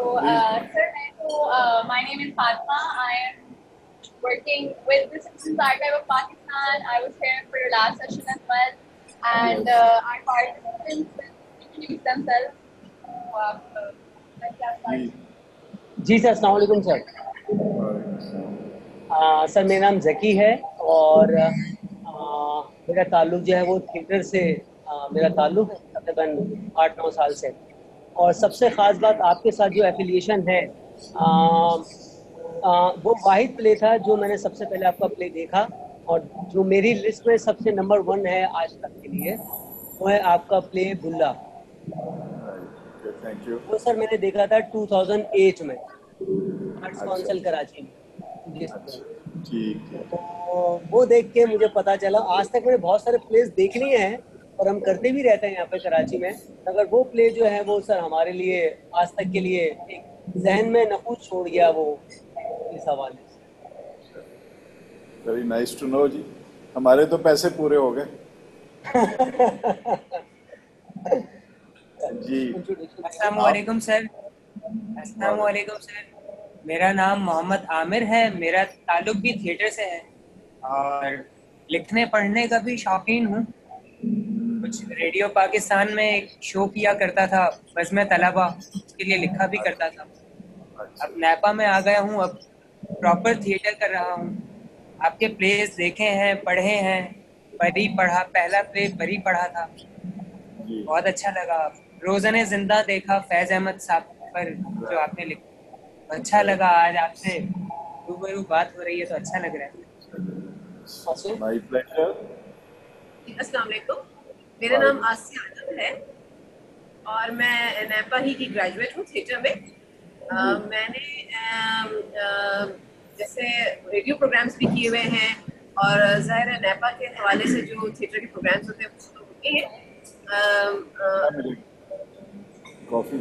sir, my name is Fatma. I am working with the Citizens Archive of Pakistan. I was here for your last session as well, and our participants will introduce themselves. जी sir, अस्सलाम वालेकुम sir. Sir मेरा नाम जकी है और मेरा ताल्लुक़ जो है वो थिएटर से मेरा ताल्लुक़ है तकरीबन 8-9 साल से। और सबसे ख़ास बात आपके साथ जो एफिलिएशन है वो वाहिद प्ले था जो मैंने सबसे पहले आपका प्ले देखा और जो मेरी लिस्ट में सबसे नंबर 1 है आज तक के लिए वो है आपका प्ले बुल्ला। Thank you. वो सर मैंने देखा था 2008 में आर्ट्स काउंसिल कराची में। ठीक है। तो वो देख के मुझे पता चला, आज तक मैंने बहुत सारे प्लेस देख लिए हैं और हम करते भी रहते हैं यहाँ पे कराची में, मगर वो प्ले जो है वो सर हमारे लिए आज तक के लिए एक जहन में नफूज छोड़ गया वो इस हवाले से। वेरी नाइस टू नो जी, हमारे तो पैसे पूरे हो गए। जी अस्सलाम वालेकुम सर। अस्सलाम वालेकुम सर। मेरा नाम मोहम्मद आमिर है, मेरा ताल्लुक भी थिएटर से है और लिखने पढ़ने का भी शौकीन हूँ। कुछ रेडियो पाकिस्तान में एक शो किया करता था बज़्म तलबा, उसके लिए लिखा भी करता था। अब नैपा में आ गया हूँ, अब प्रॉपर थिएटर कर रहा हूँ। आपके प्लेस देखे हैं, पढ़े हैं। परी पढ़ा, पहला प्ले परी पढ़ा था, बहुत अच्छा लगा। रोज़ने जिंदा देखा फैज अहमद साहब पर जो आपने लिखा, अच्छा लगा। आज आपसे रूबरू बात हो रही है तो अच्छा लग रहा है। My pleasure. अस्सलाम वालेकुम, मेरा नाम आसिया आदम है और मैं नैपा ही की ग्रेजुएट हूँ थिएटर में। मैंने जैसे रेडियो प्रोग्राम्स भी किए हुए हैं और ज़ाहिर है नैपा के हवाले से जो थिएटर के प्रोग्राम्स होते हैं वो होते हैं। Coffee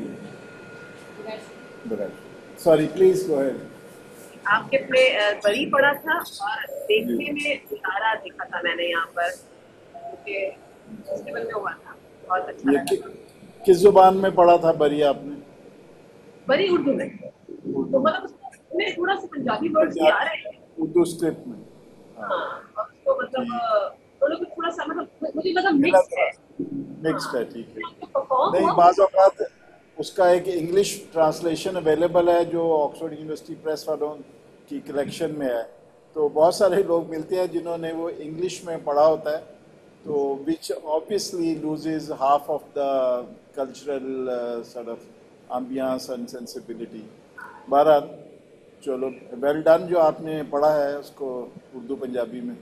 sorry please go ahead. आपके प्ले बड़ी पड़ा था और देखने में उतारा देखा था मैंने यहाँ पर, क्योंकि फेस्टिवल में हुआ था, बहुत अच्छा लगा। किस जुबान में पढ़ा था बरी आपने? बरी उर्दू में, तो मतलब उसमें थोड़ा सा पंजाबी वर्ड्स भी आ रहे हैं उर्दू स्क्रिप्ट में। हाँ, और उसको मतलब दोनों को थोड़ा सा मतलब मुझे लगा मिक्स है। मिक्स्ड है, ठीक है। नहीं, बाज़ औक़ात उसका एक इंग्लिश ट्रांसलेशन अवेलेबल है जो ऑक्सफोर्ड यूनिवर्सिटी प्रेस वालों की कलेक्शन में है, तो बहुत सारे लोग मिलते हैं जिन्होंने वो इंग्लिश में पढ़ा होता है, तो which obviously loses half of the cultural sort of ambience and sensibility. बहरहाल चलो, वेल डन जो आपने पढ़ा है उसको उर्दू पंजाबी में।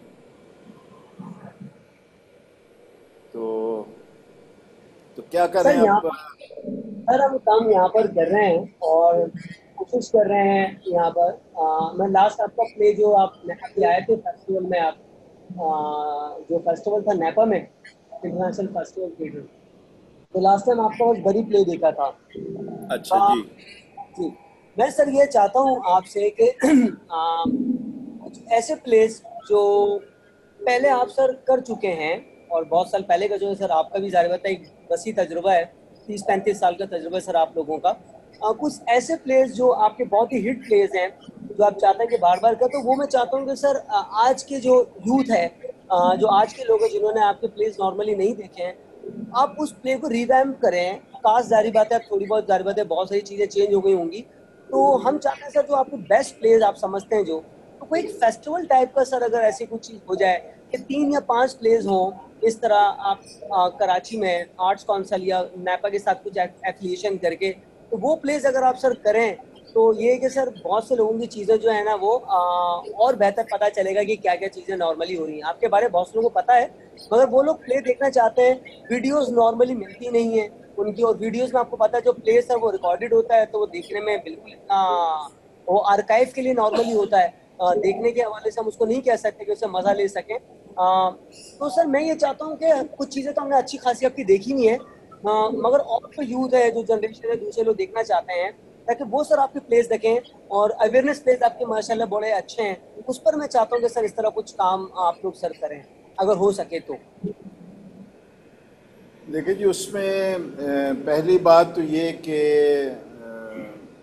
तो क्या कर रहे हैं आप? सर हम काम यहाँ पर कर रहे हैं और कोशिश कर रहे हैं यहाँ पर। मैं लास्ट आपका प्ले जो आप अभी आए थे फेस्टिवल में, आप जो फेस्टिवल था नैपा में, इंटरनेशनल फेस्टिवल थिएटर, तो लास्ट टाइम आपका बस बड़ी प्ले देखा था। अच्छा जी। जी, मैं सर ये चाहता हूँ आपसे कि कुछ ऐसे प्लेस जो पहले आप सर कर चुके हैं और बहुत साल पहले का जो है सर आपका भी ज़ाहिर बात है एक वसी तजुर्बा है, 30-35 साल का तजुर्बा है सर आप लोगों का। कुछ ऐसे प्लेस जो आपके बहुत ही हिट प्लेस हैं जो आप चाहते हैं कि बार बार कर, तो वो मैं चाहता हूँ कि सर आज के जो यूथ है, जो आज के लोग हैं जिन्होंने आपके प्लेस नॉर्मली नहीं देखे हैं, आप उस प्ले को रिवैम्प करें। काश जारी बात है, अब थोड़ी बहुत जारी बात है, बहुत सारी चीज़ें चेंज हो गई होंगी, तो हम चाहते हैं सर जो आपके बेस्ट प्लेस आप समझते हैं जो, तो कोई एक फेस्टिवल टाइप का सर अगर ऐसी कुछ चीज़ हो जाए कि 3 या 5 प्लेस हों इस तरह, आप कराची में आर्ट्स काउंसिल या नैपा के साथ कुछ एफिलिएशन करके, तो वो प्लेस अगर आप सर करें तो ये कि सर बहुत से लोगों की चीज़ें जो है ना वो और बेहतर पता चलेगा कि क्या क्या चीज़ें नॉर्मली हो रही हैं। आपके बारे में बहुत से लोगों को पता है मगर वो लोग प्ले देखना चाहते हैं, वीडियोस नॉर्मली मिलती नहीं है उनकी, और वीडियोस में आपको पता है जो प्ले सर वो रिकॉर्डेड होता है तो वो देखने में बिल्कुल वो आर्काइव के लिए नॉर्मली होता है, देखने के हवाले से हम उसको नहीं कह सकते कि उससे मज़ा ले सकें। तो सर मैं ये चाहता हूँ कि कुछ चीज़ें तो हमने अच्छी खासी आपकी देखी नहीं है, मगर और जो यूथ है, जो जनरेशन है, दूसरे लोग देखना चाहते हैं, ताकि वो सर आपके प्लेस देखें और अवेयरनेस प्लेस आपके माशाल्लाह बड़े अच्छे हैं, उस पर मैं चाहता हूँ कि सर इस तरह कुछ काम आप लोग सर करें अगर हो सके तो। देखिए जी, उसमें पहली बात तो ये कि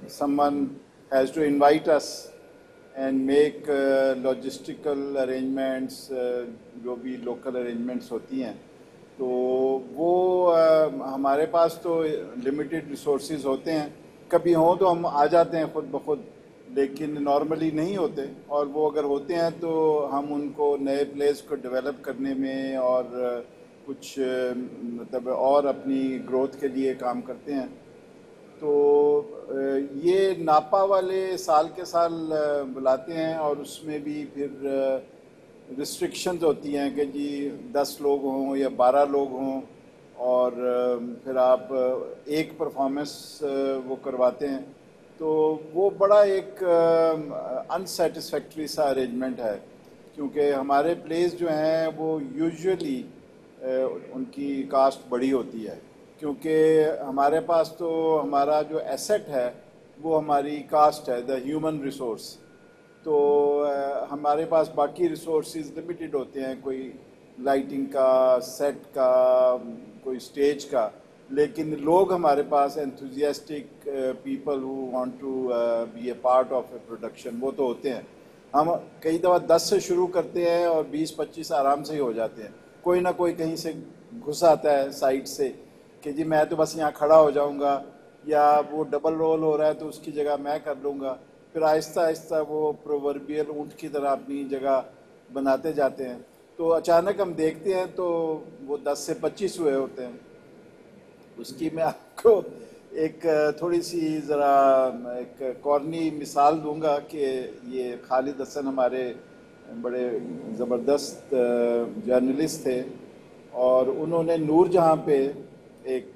someone has to invite us and make logistical arrangements, जो भी local arrangements होती हैं, तो वो हमारे पास तो limited resources होते हैं, कभी हों तो हम आ जाते हैं खुद ब खुद, लेकिन नॉर्मली नहीं होते, और वो अगर होते हैं तो हम उनको नए प्लेस को डेवलप करने में और कुछ मतलब और अपनी ग्रोथ के लिए काम करते हैं। तो ये नापा वाले साल के साल बुलाते हैं, और उसमें भी फिर रिस्ट्रिक्शंस होती हैं कि जी 10 लोग हों या 12 लोग हों, और फिर आप एक परफॉर्मेंस वो करवाते हैं, तो वो बड़ा एक अनसेटिस्फैक्ट्री सा अरेंजमेंट है, क्योंकि हमारे प्लेस जो हैं वो यूजुअली उनकी कास्ट बड़ी होती है, क्योंकि हमारे पास तो हमारा जो एसेट है वो हमारी कास्ट है, द ह्यूमन रिसोर्स। तो हमारे पास बाकी रिसोर्सेज लिमिटेड होते हैं, कोई लाइटिंग का, सेट का, कोई स्टेज का, लेकिन लोग हमारे पास enthusiastic people who want to be a part of a production वो तो होते हैं। हम कई दफ़ा 10 से शुरू करते हैं और 20-25 आराम से ही हो जाते हैं। कोई ना कोई कहीं से घुस आता है साइड से कि जी मैं तो बस यहाँ खड़ा हो जाऊँगा, या वो डबल रोल हो रहा है तो उसकी जगह मैं कर लूँगा। फिर आहिस्ता आहिस्ता वो प्रोवर्बियल ऊँट की तरह अपनी जगह बनाते जाते हैं। तो अचानक हम देखते हैं तो वो 10 से 25 हुए होते हैं। उसकी मैं आपको एक थोड़ी सी ज़रा एक कॉर्नी मिसाल दूंगा कि ये खालिद हसन हमारे बड़े ज़बरदस्त जर्नलिस्ट थे, और उन्होंने नूर जहाँ पे एक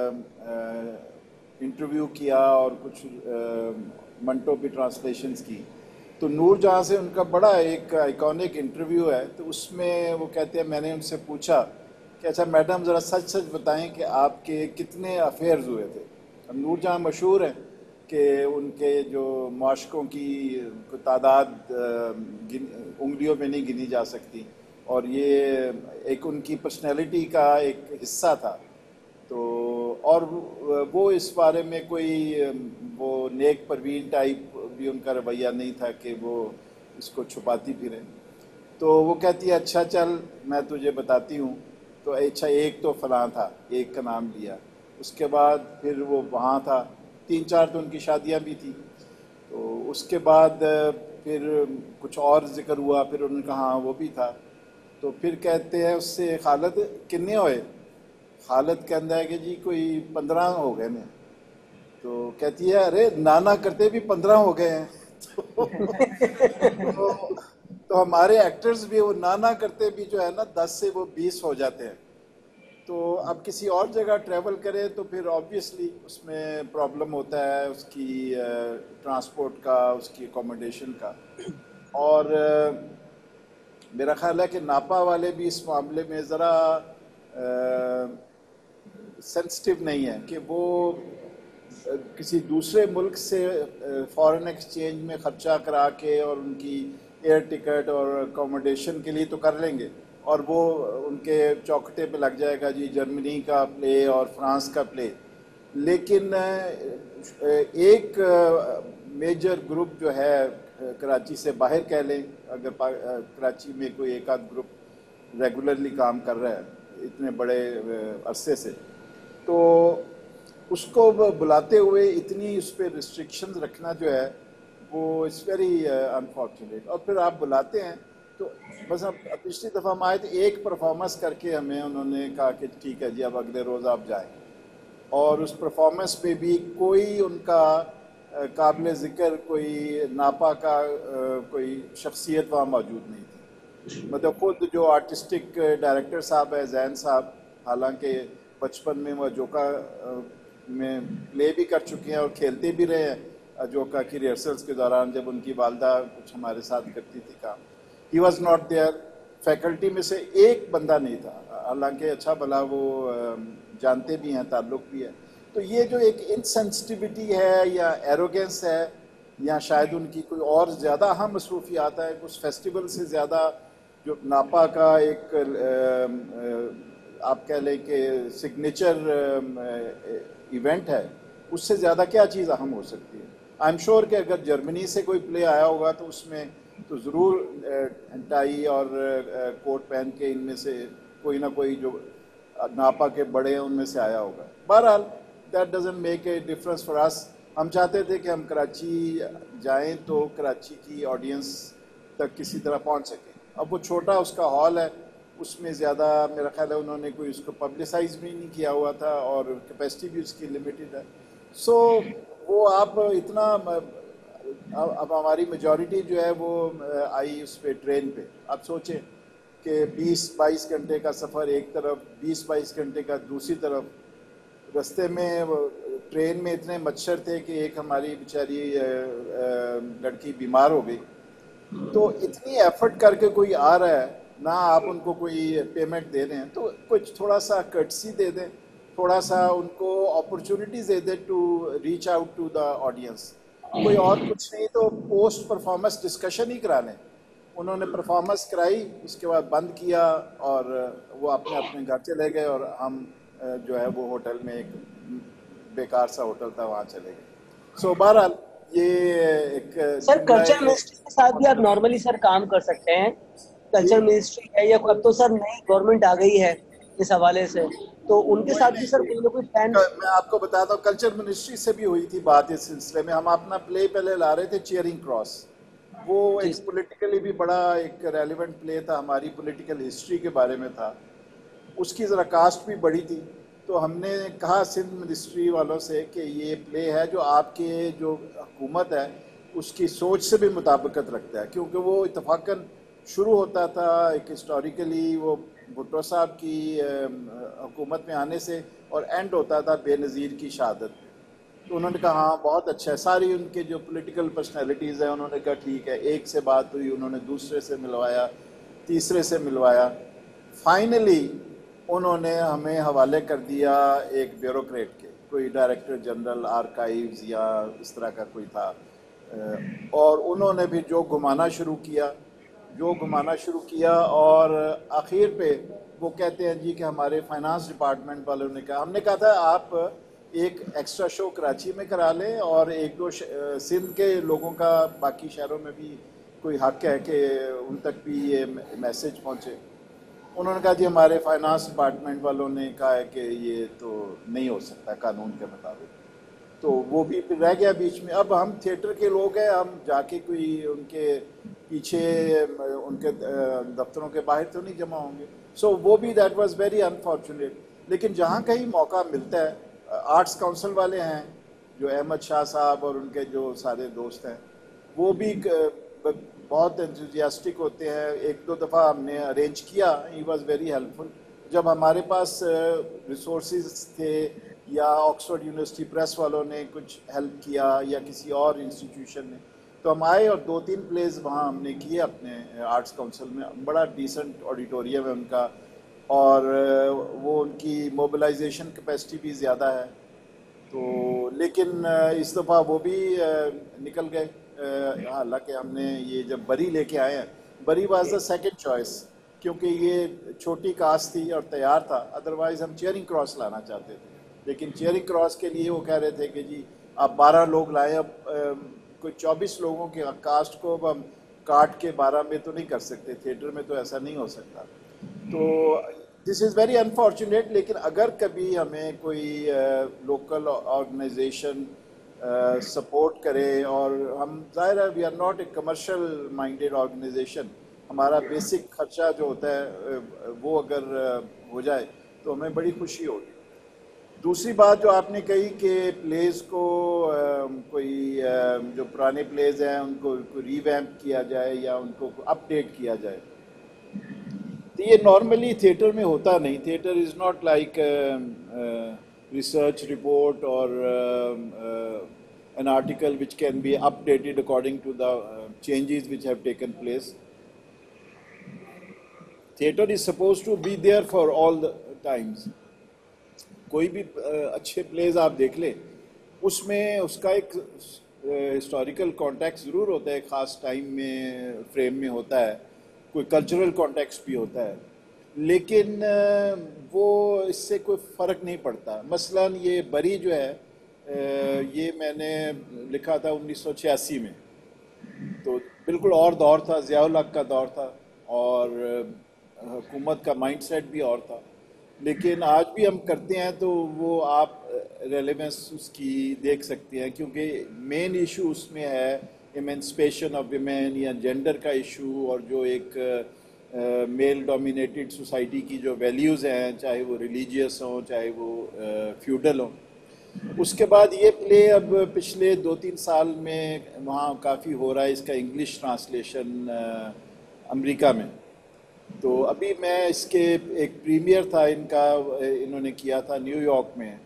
इंटरव्यू किया और कुछ मंटो की ट्रांसलेशंस की। तो नूर जहाँ से उनका बड़ा एक आइकॉनिक इंटरव्यू है, तो उसमें वो कहते हैं, मैंने उनसे पूछा कि अच्छा मैडम ज़रा सच सच बताएं कि आपके कितने अफेयर्स हुए थे। अब नूर जहाँ मशहूर हैं कि उनके जो माशकों की तादाद उंगलियों में नहीं गिनी जा सकती, और ये एक उनकी पर्सनैलिटी का एक हिस्सा था। तो और वो इस बारे में कोई वो नेक परवीन टाइप भी उनका रवैया नहीं था कि वो इसको छुपाती फिरें। तो वो कहती है अच्छा चल मैं तुझे बताती हूँ। तो अच्छा एक तो फलां था, एक का नाम लिया, उसके बाद फिर वो वहाँ था, 3-4 तो उनकी शादियाँ भी थी। तो उसके बाद फिर कुछ और जिक्र हुआ, फिर उन्होंने कहा हाँ वो भी था। तो फिर कहते हैं उससे खालिद कितने हुए? खालिद कहता है कि जी कोई 15 हो गए ने। तो कहती है अरे नाना करते भी 15 हो गए हैं। तो हमारे एक्टर्स भी वो नाना करते भी जो है ना 10 से वो 20 हो जाते हैं। तो अब किसी और जगह ट्रैवल करें तो फिर ऑब्वियसली उसमें प्रॉब्लम होता है उसकी ट्रांसपोर्ट का, उसकी अकोमोडेशन का। और मेरा ख्याल है कि नापा वाले भी इस मामले में ज़रा सेंसिटिव नहीं है कि वो किसी दूसरे मुल्क से फॉरेन एक्सचेंज में ख़र्चा करा के और उनकी एयर टिकट और अकोमोडेशन के लिए तो कर लेंगे, और वो उनके चौखटे पे लग जाएगा जी जर्मनी का प्ले और फ्रांस का प्ले। लेकिन एक मेजर ग्रुप जो है कराची से बाहर कह लें, अगर कराची में कोई एक आध ग्रुप रेगुलरली काम कर रहा है इतने बड़े अरसे से, तो उसको बुलाते हुए इतनी उस पर रिस्ट्रिक्शंस रखना जो है वो इट्स वेरी अनफॉर्चुनेट। और फिर आप बुलाते हैं तो बस अब पिछली दफ़ा हम आए थे, एक परफॉर्मेंस करके हमें उन्होंने कहा कि ठीक है जी अब अगले रोज़ आप जाएं, और उस परफॉर्मेंस पे भी कोई उनका काबिल ज़िक्र कोई नापा का कोई शख्सियत वहाँ मौजूद नहीं थी। मतलब खुद जो आर्टिस्टिक डायरेक्टर साहब है जैन साहब, हालांकि बचपन में वो अजोका में प्ले भी कर चुके हैं और खेलते भी रहे हैं अजोका की रिहर्सल्स के दौरान, जब उनकी वालदा कुछ हमारे साथ करती थी काम। He was not there, faculty में से एक बंदा नहीं था, हालांकि अच्छा भला वो जानते भी हैं, ताल्लुक़ भी है। तो ये जो एक इनसेंसिटिविटी है या एरोगेंस है, या शायद उनकी कोई और ज़्यादा अहम मसरूफियात है, उस फेस्टिवल से ज़्यादा जो नापा का एक आप कह लें कि सिग्नेचर इवेंट है, उससे ज़्यादा क्या चीज़ अहम हो सकती है। आई एम श्योर कि अगर जर्मनी से कोई प्ले आया होगा तो उसमें तो ज़रूर टाई और कोट पहन के इनमें से कोई ना कोई जो नापा के बड़े हैं उनमें से आया होगा। बहरहाल that doesn't make a difference for us. हम चाहते थे कि हम कराची जाएं तो कराची की ऑडियंस तक किसी तरह पहुंच सके। अब वो छोटा उसका हॉल है, उसमें ज़्यादा मेरा ख्याल है उन्होंने कोई उसको पब्लिसाइज भी नहीं किया हुआ था और कैपेसिटी भी उसकी लिमिटेड है। सो वो आप इतना अब हमारी मेजॉरिटी जो है वो आई उस पर ट्रेन पे। आप सोचें कि 20-22 घंटे का सफ़र एक तरफ, 20-22 घंटे का दूसरी तरफ, रास्ते में ट्रेन में इतने मच्छर थे कि एक हमारी बेचारी लड़की बीमार हो गई। तो इतनी एफर्ट करके कोई आ रहा है, ना आप उनको कोई पेमेंट दे रहे हैं, तो कुछ थोड़ा सा कर्टसी दे दें, थोड़ा सा उनको अपॉर्चुनिटीज दे दें to reach out to the audience. कोई और कुछ नहीं तो पोस्ट परफॉर्मेंस डिस्कशन ही करा लें। उन्होंने परफॉर्मेंस कराई, उसके बाद बंद किया और वो अपने अपने घर चले गए और हम जो है वो होटल में, एक बेकार सा होटल था, वहाँ चले गए। सो बहरहाल ये एक सर कल्चर मिनिस्ट्री के साथ भी आप नॉर्मली सर काम कर सकते हैं। कल्चर मिनिस्ट्री है या अब तो सर नई गवर्नमेंट आ गई है इस हवाले से, तो उनके साथ भी सर कोई ना कोई प्लान। मैं आपको बताता हूँ, कल्चर मिनिस्ट्री से भी हुई थी बात इस सिलसिले में। हम अपना प्ले पहले ला रहे थे चेयरिंग क्रॉस, वो एक पॉलिटिकली भी बड़ा एक रेलिवेंट प्ले था, हमारी पॉलिटिकल हिस्ट्री के बारे में था। उसकी ज़रा कास्ट भी बड़ी थी, तो हमने कहा सिंध मिनिस्ट्री वालों से कि ये प्ले है जो आपके जो हुकूमत है उसकी सोच से भी मुताबिकत रखता है, क्योंकि वो इतफाक़न शुरू होता था एक हिस्टोरिकली वो भुट्टो साहब की हुकूमत में आने से और एंड होता था बेनज़ीर की शहादत। तो उन्होंने कहा हाँ बहुत अच्छा है। सारी उनके जो पॉलिटिकल पर्सनैलिटीज़ हैं उन्होंने कहा ठीक है। एक से बात हुई, उन्होंने दूसरे से मिलवाया, तीसरे से मिलवाया, फाइनली उन्होंने हमें हवाले कर दिया एक ब्यूरोक्रेट के, कोई डायरेक्टर जनरल आर्काइव्स या इस तरह का कोई था। और उन्होंने भी जो घुमाना शुरू किया और आखिर पे वो कहते हैं जी कि हमारे फाइनेंस डिपार्टमेंट वालों ने कहा, हमने कहा था आप एक एक्स्ट्रा शो कराची में करा लें और एक दो सिंध के लोगों का बाकी शहरों में भी कोई हक है कि उन तक भी ये मैसेज पहुँचे। उन्होंने कहा जी हमारे फाइनेंस डिपार्टमेंट वालों ने कहा है कि ये तो नहीं हो सकता कानून के मुताबिक, तो वो भी फिर रह गया बीच में। अब हम थिएटर के लोग हैं, हम जाके कोई उनके पीछे उनके दफ्तरों के बाहर तो नहीं जमा होंगे। सो वो भी दैट वाज वेरी अनफॉर्चुनेट। लेकिन जहाँ कहीं मौका मिलता है, आर्ट्स काउंसिल वाले हैं जो अहमद शाह साहब और उनके जो सारे दोस्त हैं, वो भी बहुत एंथुजियास्टिक होते हैं। एक दो दफ़ा हमने अरेंज किया, ही वॉज वेरी हेल्पफुल। जब हमारे पास रिसोर्सेज थे या ऑक्सफोर्ड यूनिवर्सिटी प्रेस वालों ने कुछ हेल्प किया या किसी और इंस्टीट्यूशन ने, तो हम आए और 2-3 प्लेस वहाँ हमने किए अपने आर्ट्स काउंसिल में। बड़ा डिसेंट ऑडिटोरियम है उनका और वो उनकी मोबिलाइजेशन कैपेसिटी भी ज़्यादा है। तो लेकिन इस दफ़ा वो भी निकल गए। हालांकि हमने ये जब बरी लेके आए हैं, बरी वाज द सेकंड चॉइस क्योंकि ये छोटी कास्ट थी और तैयार था। अदरवाइज़ हम चेयरिंग क्रॉस लाना चाहते थे, लेकिन चेयरिंग क्रॉस के लिए वो कह रहे थे कि जी आप 12 लोग लाएं। अब कोई 24 लोगों के कास्ट को अब हम काट के 12 में तो नहीं कर सकते, थिएटर में तो ऐसा नहीं हो सकता। तो दिस इज़ वेरी अनफॉर्चुनेट। लेकिन अगर कभी हमें कोई लोकल ऑर्गेनाइजेशन सपोर्ट करे, और हम ज़ाहिर है we are not a commercial minded organisation, हमारा बेसिक खर्चा जो होता है वो अगर हो जाए तो हमें बड़ी खुशी होगी। दूसरी बात जो आपने कही कि प्लेस को कोई जो पुराने प्लेस हैं उनको रीवैम्प किया जाए या उनको अपडेट किया जाए, तो ये नॉर्मली थिएटर में होता नहीं। Theatre is not like research report or an article which can be updated according to the changes which have taken place. Theatre is supposed to be there for all the times. कोई भी अच्छे pledge आप देख लें, उसमें उसका एक historical context ज़रूर होता है, ख़ास टाइम में फ्रेम में होता है, कोई कल्चरल कॉन्टेक्स्ट भी होता है, लेकिन वो इससे कोई फ़र्क नहीं पड़ता। मसलन ये बरी जो है ये मैंने लिखा था 1986 में। तो बिल्कुल और दौर था, ज़िया-उल हक का दौर था और हुकूमत का माइंडसेट भी और था। लेकिन आज भी हम करते हैं तो वो आप रेलेवेंस उसकी देख सकते हैं, क्योंकि मेन इशू उसमें है एमेंसिपेशन ऑफ विमेन या जेंडर का इशू, और जो एक मेल डोमिनेटेड सोसाइटी की जो वैल्यूज़ हैं, चाहे वो रिलीजियस हों चाहे वो फ्यूडल हों। उसके बाद ये प्ले अब पिछले 2-3 साल में वहाँ काफ़ी हो रहा है, इसका इंग्लिश ट्रांसलेशन अमेरिका में। तो अभी मैं इसके एक प्रीमियर था इनका, इन्होंने किया था न्यूयॉर्क में,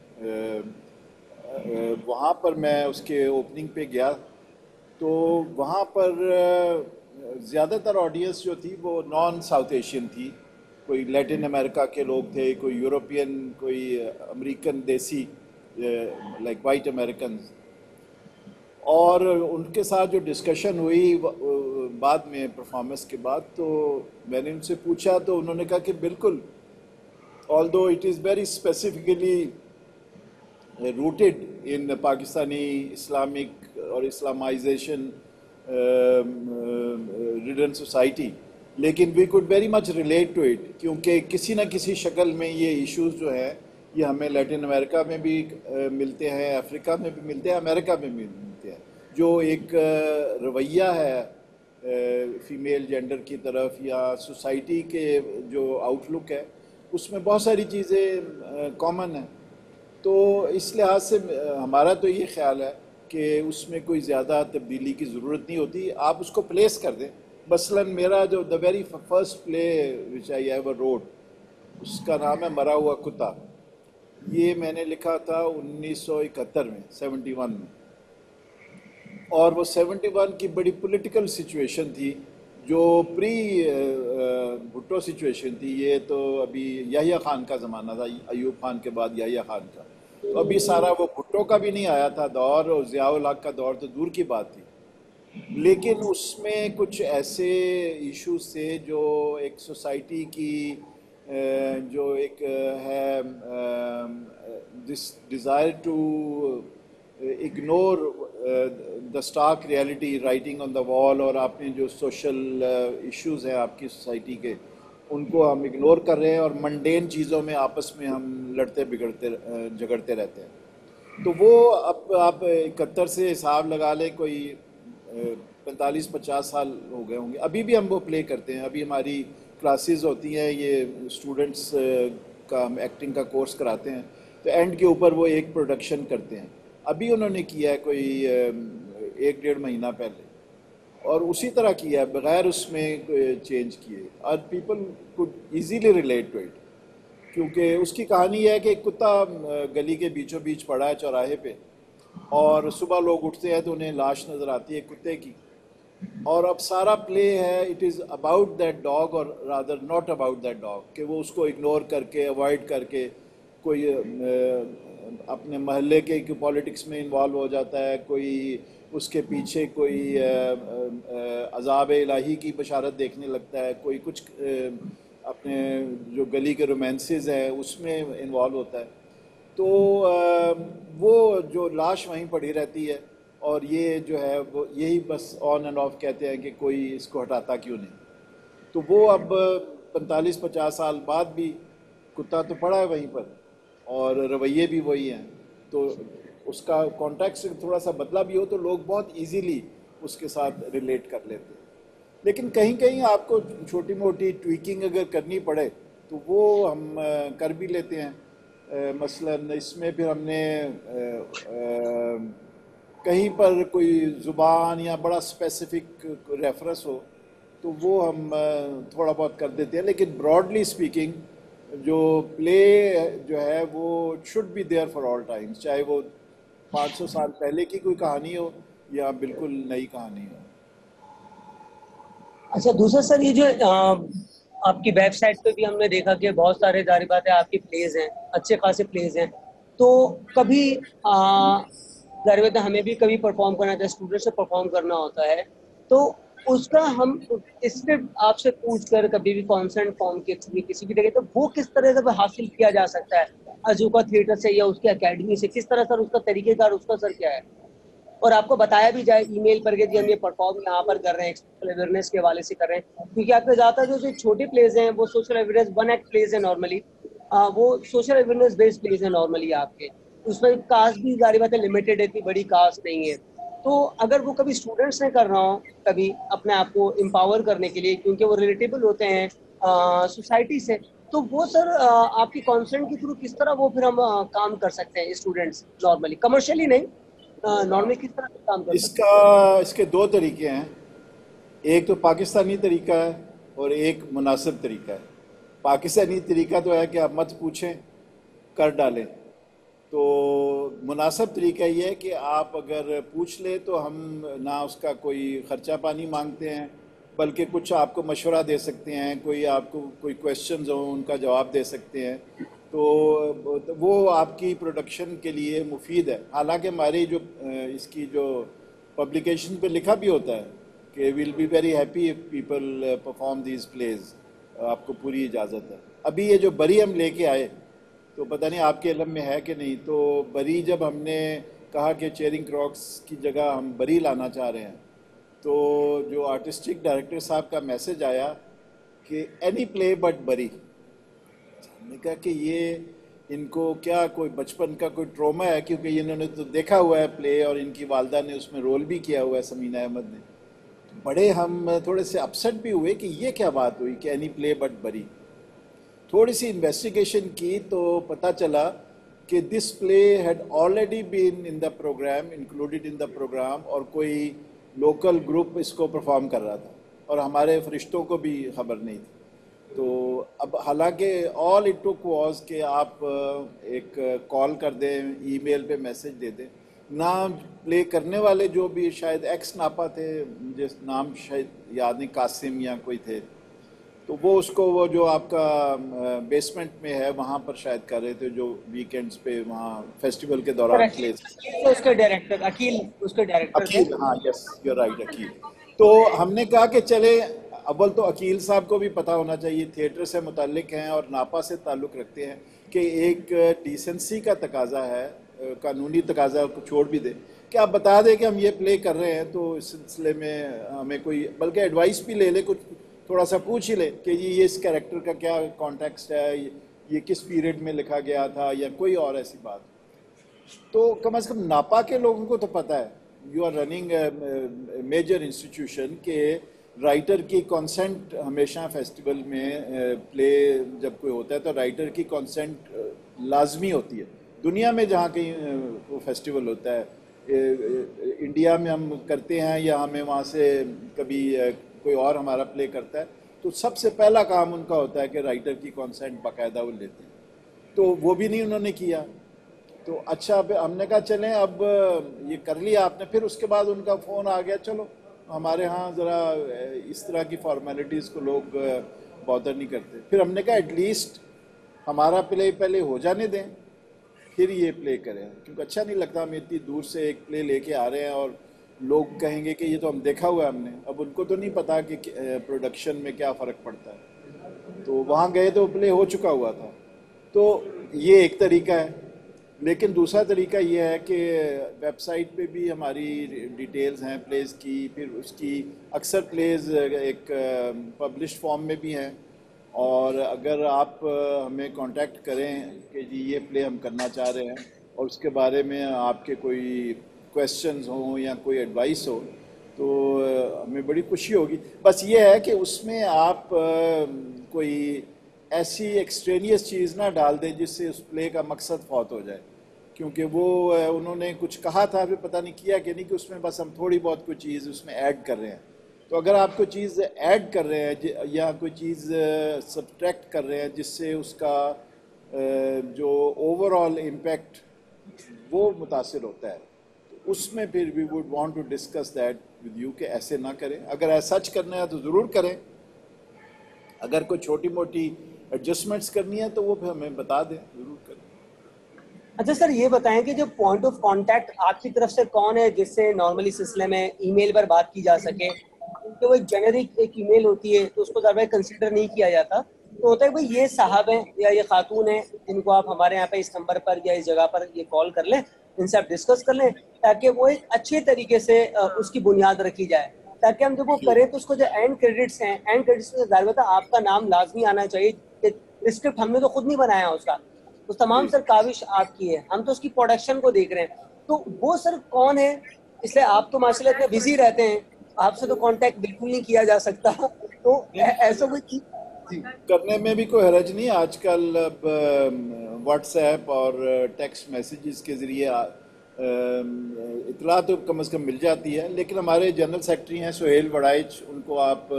वहाँ पर मैं उसके ओपनिंग पे गया। तो वहाँ पर ज़्यादातर ऑडियंस जो थी वो नॉन साउथ एशियन थी, कोई लैटिन अमेरिका के लोग थे, कोई यूरोपियन, कोई अमेरिकन देसी लाइक वाइट अमेरिकन। और उनके साथ जो डिस्कशन हुई बाद में परफॉर्मेंस के बाद, तो मैंने उनसे पूछा तो उन्होंने कहा कि बिल्कुल, although it is very specifically rooted in Pakistani Islamic और इस्लामाइजेशन रिडन सोसाइटी, लेकिन we could very much relate to it, क्योंकि किसी न किसी शक्ल में ये इश्यूज जो हैं ये हमें लैटिन अमेरिका में भी मिलते हैं, अफ्रीका में भी मिलते हैं, अमेरिका में भी मिलते हैं। जो एक रवैया है फीमेल जेंडर की तरफ या सोसाइटी के जो आउटलुक है, उसमें बहुत सारी चीज़ें कॉमन हैं। तो इस लिहाज से हमारा तो ये ख्याल है कि उसमें कोई ज़्यादा तब्दीली की ज़रूरत नहीं होती, आप उसको प्लेस कर दें। मसलन मेरा जो the very first play which I ever wrote, उसका नाम है मरा हुआ कुत्ता। ये मैंने लिखा था 1971 में, 71 में। और वो 71 की बड़ी पॉलिटिकल सिचुएशन थी, जो प्री भुट्टो सिचुएशन थी। ये तो अभी याहिया खान का ज़माना था, अयूब खान के बाद याहिया खान का। तो अभी सारा वो भुट्टो का भी नहीं आया था दौर, और ज़िया-उल हक का दौर तो दूर की बात थी। लेकिन उसमें कुछ ऐसे इश्यूज थे जो एक सोसाइटी की जो एक है this desire to ignore the stark reality writing on the wall, और आपने जो सोशल इश्यूज हैं आपकी सोसाइटी के, उनको हम इग्नोर कर रहे हैं और मंडेन चीज़ों में आपस में हम लड़ते बिगड़ते झगड़ते रहते हैं। तो वो अब आप 71 से हिसाब लगा लें, कोई 45-50 साल हो गए होंगे। अभी भी हम वो प्ले करते हैं, अभी हमारी क्लासेस होती हैं, ये स्टूडेंट्स का हम एक्टिंग का कोर्स कराते हैं, तो एंड के ऊपर वो एक प्रोडक्शन करते हैं। अभी उन्होंने किया है कोई 1-1.5 महीना पहले, और उसी तरह किया है बगैर उसमें चेंज किए, और people could easily relate to it. क्योंकि उसकी कहानी है कि एक कुत्ता गली के बीचों बीच पड़ा है चौराहे पे, और सुबह लोग उठते हैं तो उन्हें लाश नज़र आती है कुत्ते की। और अब सारा प्ले है, it is about that dog, और rather not about that dog, कि वो उसको इग्नोर करके, अवॉइड करके कोई अपने महल्ले के पॉलिटिक्स में इन्वॉल्व हो जाता है, कोई उसके पीछे कोई अज़ाब इलाही की बशारत देखने लगता है, कोई कुछ अपने जो गली के रोमांसेस हैं उसमें इन्वॉल्व होता है। तो वो जो लाश वहीं पड़ी रहती है, और ये जो है वो यही बस ऑन एंड ऑफ कहते हैं कि कोई इसको हटाता क्यों नहीं। तो वो अब 45-50 साल बाद भी कुत्ता तो पड़ा है वहीं पर, और रवैये भी वही हैं। तो उसका कॉन्टेक्स्ट थोड़ा सा बदला भी हो तो लोग बहुत इजीली उसके साथ रिलेट कर लेते हैं। लेकिन कहीं कहीं आपको छोटी मोटी ट्वीकिंग अगर करनी पड़े तो वो हम कर भी लेते हैं। मसलन इसमें फिर हमने कहीं पर कोई ज़ुबान या बड़ा स्पेसिफिक रेफरेंस हो तो वो हम थोड़ा बहुत कर देते हैं। लेकिन ब्रॉडली स्पीकिंग जो प्ले जो है वो should be there for all times, चाहे वो 500 साल पहले की कोई कहानी हो या बिल्कुल नई कहानी हो। अच्छा, दूसरा सर, ये जो आपकी वेबसाइट पे भी हमने देखा कि बहुत सारे जारी बात है आपकी प्लेज हैं, अच्छे खासे प्लेज हैं। तो कभी जारी बात है हमें भी कभी परफॉर्म करना चाहिए, स्टूडेंट से परफॉर्म करना होता है, तो उसका हम स्क्रिप्ट आपसे पूछ कर कभी भी कॉन्सेंट फॉर्म के थ्रू किसी भी जगह, तो वो किस तरह से हासिल किया जा सकता है अजोका थिएटर से या उसकी एकेडमी से, किस तरह सर उसका तरीकेकार उसका सर क्या है? और आपको बताया भी जाए ईमेल पर कि जी हम ये परफॉर्म यहाँ पर कर रहे हैं, सोशल अवेयरनेस के हवाले से कर रहे हैं, क्योंकि आपको ज्यादा जो छोटे प्लेज हैं वो social awareness one act plays है नॉर्मली, वो सोशल अवेयरनेस बेस्ड प्लेज है नॉर्मली आपके, उसमें कास्ट भी जारी बात है लिमिटेड है, इतनी बड़ी कास्ट नहीं है। तो अगर वो कभी स्टूडेंट्स ने करना हो कभी अपने आप को एम्पावर करने के लिए, क्योंकि वो रिलेटेबल होते हैं सोसाइटी से, तो वो सर आपकी कॉन्सेंट के थ्रू किस तरह वो फिर हम काम कर सकते हैं स्टूडेंट्स नॉर्मली, कमर्शियली नहीं, नॉर्मली किस तरह से काम कर सकते इसके दो तरीके हैं। एक तो पाकिस्तानी तरीका है और एक मुनासिब तरीका है। पाकिस्तानी तरीका तो है कि आप मत पूछें, कर डालें। तो मुनासिब तरीका ये है कि आप अगर पूछ ले तो हम ना उसका कोई ख़र्चा पानी मांगते हैं, बल्कि कुछ आपको मशवरा दे सकते हैं, कोई आपको कोई क्वेश्चंस हो उनका जवाब दे सकते हैं, तो वो आपकी प्रोडक्शन के लिए मुफीद है। हालांकि हमारी जो इसकी जो पब्लिकेशन पे लिखा भी होता है कि will be very happy if people perform these plays, आपको पूरी इजाज़त है। अभी ये जो बरी हम लेके आए, तो पता नहीं आपके इल्म में है कि नहीं, तो बरी जब हमने कहा कि चेयरिंग क्रॉक्स की जगह हम बरी लाना चाह रहे हैं, तो जो आर्टिस्टिक डायरेक्टर साहब का मैसेज आया कि एनी प्ले बट बरी। हमने कहा कि ये इनको क्या कोई बचपन का कोई ट्रॉमा है, क्योंकि इन्होंने तो देखा हुआ है प्ले और इनकी वालदा ने उसमें रोल भी किया हुआ है, समीना अहमद ने। तो बड़े हम थोड़े से अपसेट भी हुए कि ये क्या बात हुई कि एनी प्ले बट बरी। थोड़ी सी इन्वेस्टिगेशन की तो पता चला कि this play had already been in the programme, included in the programme, और कोई लोकल ग्रुप इसको परफॉर्म कर रहा था और हमारे फरिश्तों को भी खबर नहीं थी। तो अब हालांकि ऑल इट टुक वाज कि आप एक कॉल कर दें, ईमेल पे मैसेज दे दें ना। प्ले करने वाले जो भी शायद एक्स नापा थे, जिस नाम शायद याद नहीं, कासिम या कोई थे, तो वो उसको वो जो आपका बेसमेंट में है वहाँ पर शायद कर रहे थे, जो वीकेंड्स पे वहाँ फेस्टिवल के दौरान प्ले। उसके डायरेक्टर अकील, उसके डायरेक्टर अकील, हाँ यस यू राइट, अकील। तो हमने कहा कि चले, अव्वल तो अकील साहब को भी पता होना चाहिए, थिएटर से मुतालिक हैं और नापा से ताल्लुक़ रखते हैं, कि एक डिसेंसी का तकाजा है, कानूनी तकाजा को छोड़ भी दें कि आप बता दें कि हम ये प्ले कर रहे हैं, तो इस सिलसिले में हमें कोई बल्कि एडवाइस भी ले ले, कुछ थोड़ा सा पूछ ही ले कि ये इस कैरेक्टर का क्या कॉन्टेक्स्ट है, ये किस पीरियड में लिखा गया था या कोई और ऐसी बात। तो कम से कम नापा के लोगों को तो पता है, you are running major institution, के राइटर की कंसेंट हमेशा फेस्टिवल में प्ले जब कोई होता है तो राइटर की कंसेंट लाजमी होती है। दुनिया में जहाँ कहीं वो फेस्टिवल होता है, इंडिया में हम करते हैं या हमें वहाँ से कभी कोई और हमारा प्ले करता है, तो सबसे पहला काम उनका होता है कि राइटर की कंसेंट बाकायदा वो लेते हैं। तो वो भी नहीं उन्होंने किया। तो अच्छा, हमने कहा चलें अब ये कर लिया आपने। फिर उसके बाद उनका फ़ोन आ गया, चलो हमारे यहाँ ज़रा इस तरह की फॉर्मेलिटीज़ को लोग बॉदर नहीं करते। फिर हमने कहा एटलीस्ट हमारा प्ले पहले हो जाने दें, फिर ये प्ले करें, क्योंकि अच्छा नहीं लगता हम इतनी दूर से एक प्ले लेके आ रहे हैं और लोग कहेंगे कि ये तो हम देखा हुआ है हमने। अब उनको तो नहीं पता कि प्रोडक्शन में क्या फ़र्क पड़ता है। तो वहाँ गए तो प्ले हो चुका हुआ था। तो ये एक तरीका है। लेकिन दूसरा तरीका ये है कि वेबसाइट पे भी हमारी डिटेल्स हैं प्लेस की, फिर उसकी अक्सर प्लेस एक पब्लिश फॉर्म में भी हैं, और अगर आप हमें कांटेक्ट करें कि जी ये प्ले हम करना चाह रहे हैं और उसके बारे में आपके कोई क्वेश्चंस हों या कोई एडवाइस हो, तो हमें बड़ी खुशी होगी। बस ये है कि उसमें आप कोई ऐसी एक्सट्रेनियस चीज़ ना डाल दें जिससे उस प्ले का मकसद फौत हो जाए, क्योंकि वो उन्होंने कुछ कहा था, फिर पता नहीं किया कि नहीं, कि उसमें बस हम थोड़ी बहुत कोई चीज़ उसमें ऐड कर रहे हैं। तो अगर आप कोई चीज़ ऐड कर रहे हैं या कोई चीज़ सब्ट्रैक्ट कर रहे हैं जिससे उसका जो ओवरऑल इम्पैक्ट वो मुतासिर होता है, तो उसमें फिर we would want to discuss that with you कि ऐसे ना करें। अगर ऐसा सच करना है तो ज़रूर करें, अगर कोई छोटी मोटी एडजस्टमेंट्स करनी है तो वो फिर हमें बता दें, ज़रूर करें। अच्छा सर, ये बताएं कि जो पॉइंट ऑफ कांटेक्ट आपकी तरफ से कौन है जिससे नॉर्मली सिलसिले में ईमेल पर बात की जा सके, उनके वो एक जेनेरिक एक ईमेल होती है तो उसको ज़्यादा कंसिडर नहीं किया जाता। तो होता है भाई ये साहब हैं या ये खातून हैं जिनको आप हमारे यहाँ पे इस नंबर पर या इस जगह पर ये कॉल कर लें, इनसे आप डिस्कस कर लें, ताकि वो एक अच्छे तरीके से उसकी बुनियाद रखी जाए, ताकि हम जब वो करें तो उसको जो एंड क्रेडिट्स हैं, एंड क्रेडिट्स में ज़ाहिर बात है आपका नाम लाजमी आना चाहिए। स्क्रिप्ट हमने तो खुद नहीं बनाया उसका, तो तमाम सर काविश आपकी है, हम तो उसकी प्रोडक्शन को देख रहे हैं। तो वो सर कौन है, इसलिए आप तो माशाल्लाह इतने बिजी रहते हैं, आपसे तो कांटेक्ट बिल्कुल नहीं किया जा सकता। तो ऐसा कोई चीज जी करने में भी कोई हरज नहीं। आजकल अब व्हाट्सएप और टेक्स्ट मैसेजेस के ज़रिए इतला तो कम से कम मिल जाती है। लेकिन हमारे जनरल सेक्रेटरी हैं सुहेल वड़ाइच, उनको आप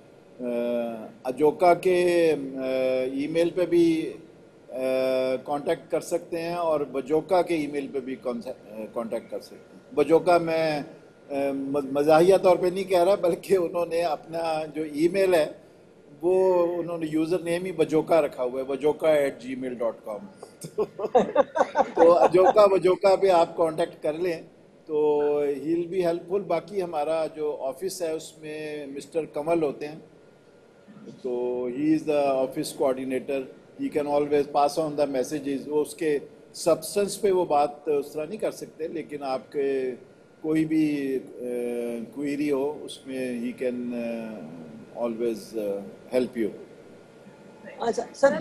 अजोका के ईमेल पे भी कांटेक्ट कर सकते हैं और बजोका के ईमेल पे भी कांटेक्ट कर सकते हैं। बजोका मैं मजाहिया तौर पे नहीं कह रहा, बल्कि उन्होंने अपना जो ईमेल है वो उन्होंने यूज़र नेम ही बजोका रखा हुआ है, bajoka@gmail.com। तो अजोका बजोका पे आप कांटेक्ट कर लें तो ही विल बी हेल्पफुल। बाकी हमारा जो ऑफिस है उसमें मिस्टर कमल होते हैं, तो he is the office coordinator, he can always pass on the messages. वो उसके सब्सटेंस पे वो बात उस तरह नहीं कर सकते, लेकिन आपके कोई भी क्वेरी हो उसमें he can always help you. अच्छा सर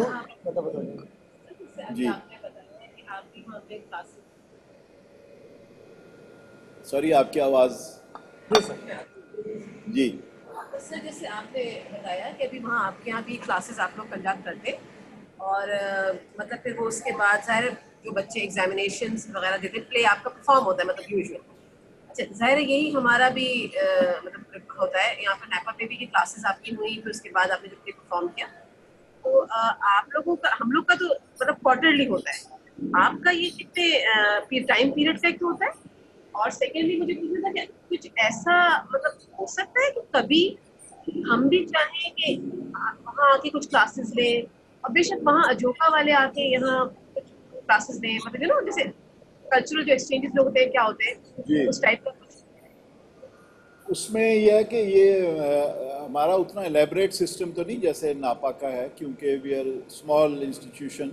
जी सॉरी आपकी आवाज़ जी सर जैसे आपने बताया कि अभी वहाँ आपके यहाँ भी क्लासेस आप लोग कंडक्ट करते और मतलब फिर वो उसके बाद ज़ाहिर जो बच्चे एग्जामिनेशंस वगैरह देते प्ले आपका परफॉर्म होता है मतलब यूजुअल। अच्छा ज़ाहिर यही हमारा भी मतलब होता है यहाँ पर नैपा पे भी ये क्लासेस आपकी हुई, फिर उसके बाद आपने जो प्ले परफॉर्म किया। तो आप लोगों का हम लोग का तो मतलब क्वार्टरली होता है, आपका ये कितने टाइम पीरियड का क्यों होता है? और सेकेंडली मुझे पूछना था कि कुछ ऐसा मतलब हो सकता है कि कभी हम भी चाहें कि वहाँ आके कुछ क्लासेस लें और बेशक वहाँ अजोका वाले आके यहाँ कुछ क्लासेस लें, मतलब यू नो जैसे कल्चरल जो एक्सचेंजेस लोग होते हैं क्या होते हैं उस टाइप का कुछ। उसमें यह है कि ये हमारा उतना एलेबरेट सिस्टम तो नहीं जैसे नापा का है, क्योंकि वी आर स्मॉल इंस्टीट्यूशन।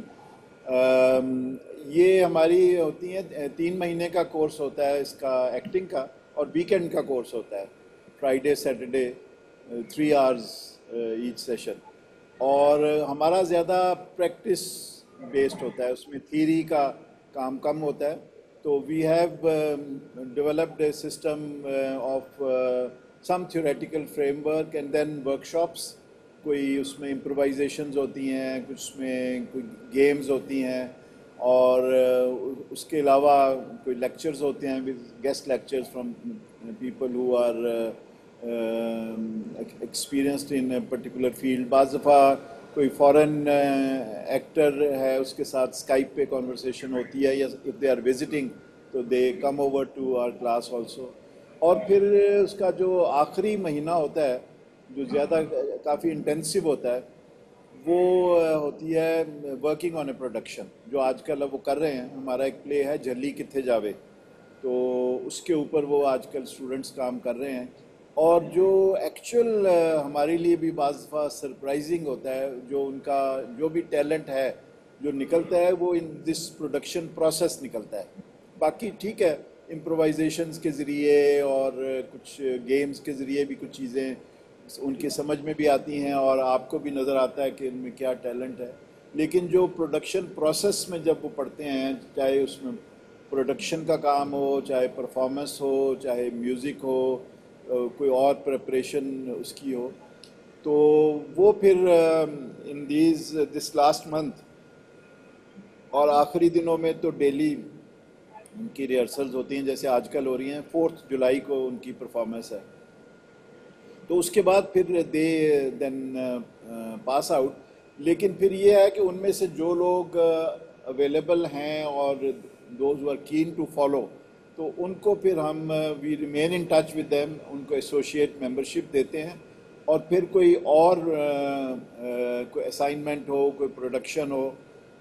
ये हमारी होती है 3 महीने का कोर्स होता है इसका एक्टिंग का, और वीकेंड का कोर्स होता है Friday Saturday 3 hours each session. और हमारा ज़्यादा प्रैक्टिस बेस्ड होता है, उसमें थ्योरी का काम कम होता है। तो we have developed a system of some theoretical framework and then workshops। कोई उसमें improvisations होती हैं, कुछ उसमें कोई games होती हैं, और उसके अलावा कोई lectures होते हैं with guest lectures from people who are experienced in a particular field। बाज़ दफ़ा कोई फॉरेन एक्टर है उसके साथ स्काइप पे कॉन्वर्सेशन होती है, या इफ़ दे आर विजिटिंग तो they come over to our class also. और फिर उसका जो आखिरी महीना होता है जो ज़्यादा काफ़ी इंटेंसिव होता है वो होती है वर्किंग ऑन ए प्रोडक्शन, जो आजकल अब वो कर रहे हैं। हमारा एक प्ले है झल्ली किथे जावे, तो उसके ऊपर वो आजकल स्टूडेंट्स काम कर रहे हैं। और जो एक्चुअल हमारे लिए भी बाज़ दफ़ा सरप्राइजिंग होता है, जो उनका जो भी टैलेंट है जो निकलता है वो इन दिस प्रोडक्शन प्रोसेस निकलता है। बाकी ठीक है, इम्प्रोवाइजेशंस के ज़रिए और कुछ गेम्स के ज़रिए भी कुछ चीज़ें उनके समझ में भी आती हैं और आपको भी नज़र आता है कि इनमें क्या टैलेंट है। लेकिन जो प्रोडक्शन प्रोसेस में जब वो पढ़ते हैं, चाहे उसमें प्रोडक्शन का काम हो, चाहे परफॉर्मेंस हो, चाहे म्यूज़िक हो, कोई और प्रिपरेशन उसकी हो, तो वो फिर इन दिस लास्ट मंथ और आखिरी दिनों में तो डेली उनकी रिहर्सल्स होती हैं, जैसे आजकल हो रही हैं। 4 जुलाई को उनकी परफॉर्मेंस है, तो उसके बाद फिर दे देन पास आउट। लेकिन फिर ये है कि उनमें से जो लोग अवेलेबल हैं और those who are keen to follow, तो उनको फिर हम we remain in touch with them, उनको एसोसिएट मेंबरशिप देते हैं। और फिर कोई और कोई असाइनमेंट हो, कोई प्रोडक्शन हो,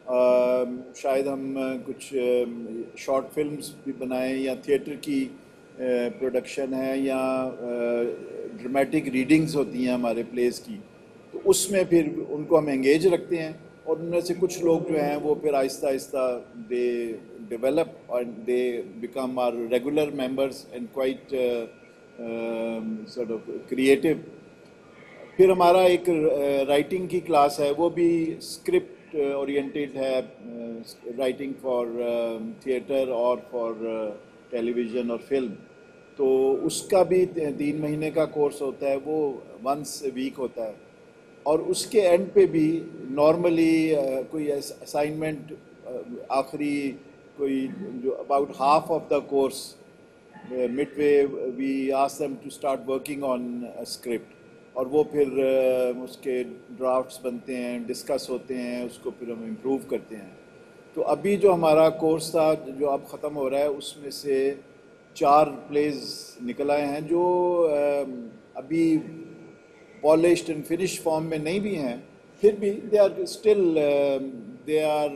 शायद हम कुछ शॉर्ट फिल्म्स भी बनाएं या थिएटर की प्रोडक्शन है या ड्रामेटिक रीडिंग्स होती हैं हमारे प्लेस की, तो उसमें फिर उनको हम एंगेज रखते हैं और उनमें से कुछ लोग जो हैं वो फिर आहिस्ता आहिस्ता दे डेवलप और they become are regular members and quite sort of creative. फिर हमारा एक राइटिंग की क्लास है, वो भी स्क्रिप्ट ओरिएंटेड है, राइटिंग फॉर थिएटर और फॉर टेलीविज़न और फिल्म। तो उसका भी 3 महीने का कोर्स होता है, वो वंस वीक होता है। और उसके एंड पे भी नॉर्मली कोई असाइनमेंट आखिरी कोई जो about half of the course midway we ask them to start working on script, और वो फिर उसके ड्राफ्ट्स बनते हैं, डिस्कस होते हैं, उसको फिर हम इम्प्रूव करते हैं। तो अभी जो हमारा कोर्स था जो अब ख़त्म हो रहा है, उसमें से 4 प्लेज निकल आए हैं जो अभी पॉलिश्ड एंड फिनिश फॉर्म में नहीं भी हैं, फिर भी they are still they are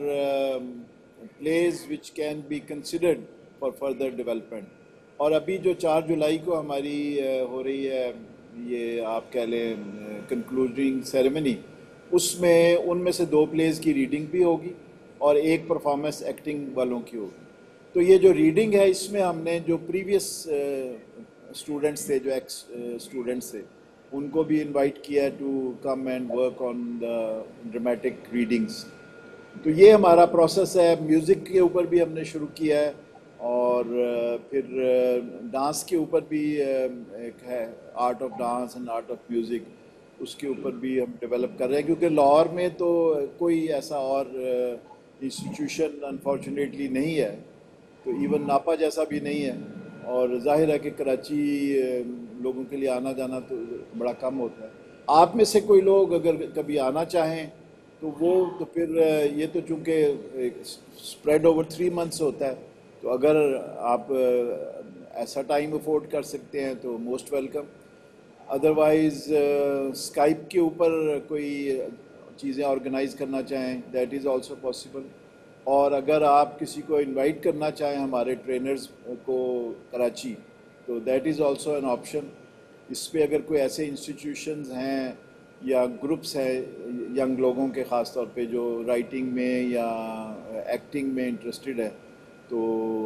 plays which can be considered for further development. और अभी जो 4 जुलाई को हमारी हो रही है, ये आप कह लें कंक्लूडिंग सेरेमनी, उसमें उनमें से 2 प्लेज की रीडिंग भी होगी और 1 परफॉर्मेंस एक्टिंग वालों की होगी। तो ये जो रीडिंग है, इसमें हमने जो प्रीवियस स्टूडेंट्स थे, जो एक्स स्टूडेंट्स थे, उनको भी इनवाइट किया to come and work on the dramatic readings. तो ये हमारा प्रोसेस है। म्यूज़िक के ऊपर भी हमने शुरू किया है और फिर डांस के ऊपर भी एक है, art of dance and art of music, उसके ऊपर भी हम डेवलप कर रहे हैं, क्योंकि लाहौर में तो कोई ऐसा और इंस्टीट्यूशन अनफॉर्चुनेटली नहीं है, तो इवन नापा जैसा भी नहीं है। और जाहिर है कि कराची लोगों के लिए आना जाना तो बड़ा कम होता है। आप में से कोई लोग अगर कभी आना चाहें तो वो तो फिर ये तो चूँकि स्प्रेड ओवर 3 मंथ्स होता है, तो अगर आप ऐसा टाइम अफोर्ड कर सकते हैं तो मोस्ट वेलकम। अदरवाइज़ स्काइप के ऊपर कोई चीज़ें ऑर्गेनाइज करना चाहें, दैट इज़ आल्सो पॉसिबल। और अगर आप किसी को इनवाइट करना चाहें हमारे ट्रेनर्स को कराची, तो that is also an option. इस पे अगर कोई ऐसे इंस्टीट्यूशंस हैं या ग्रुप्स हैं यंग लोगों के, ख़ास तौर पे जो राइटिंग में या एक्टिंग में इंटरेस्टेड है, तो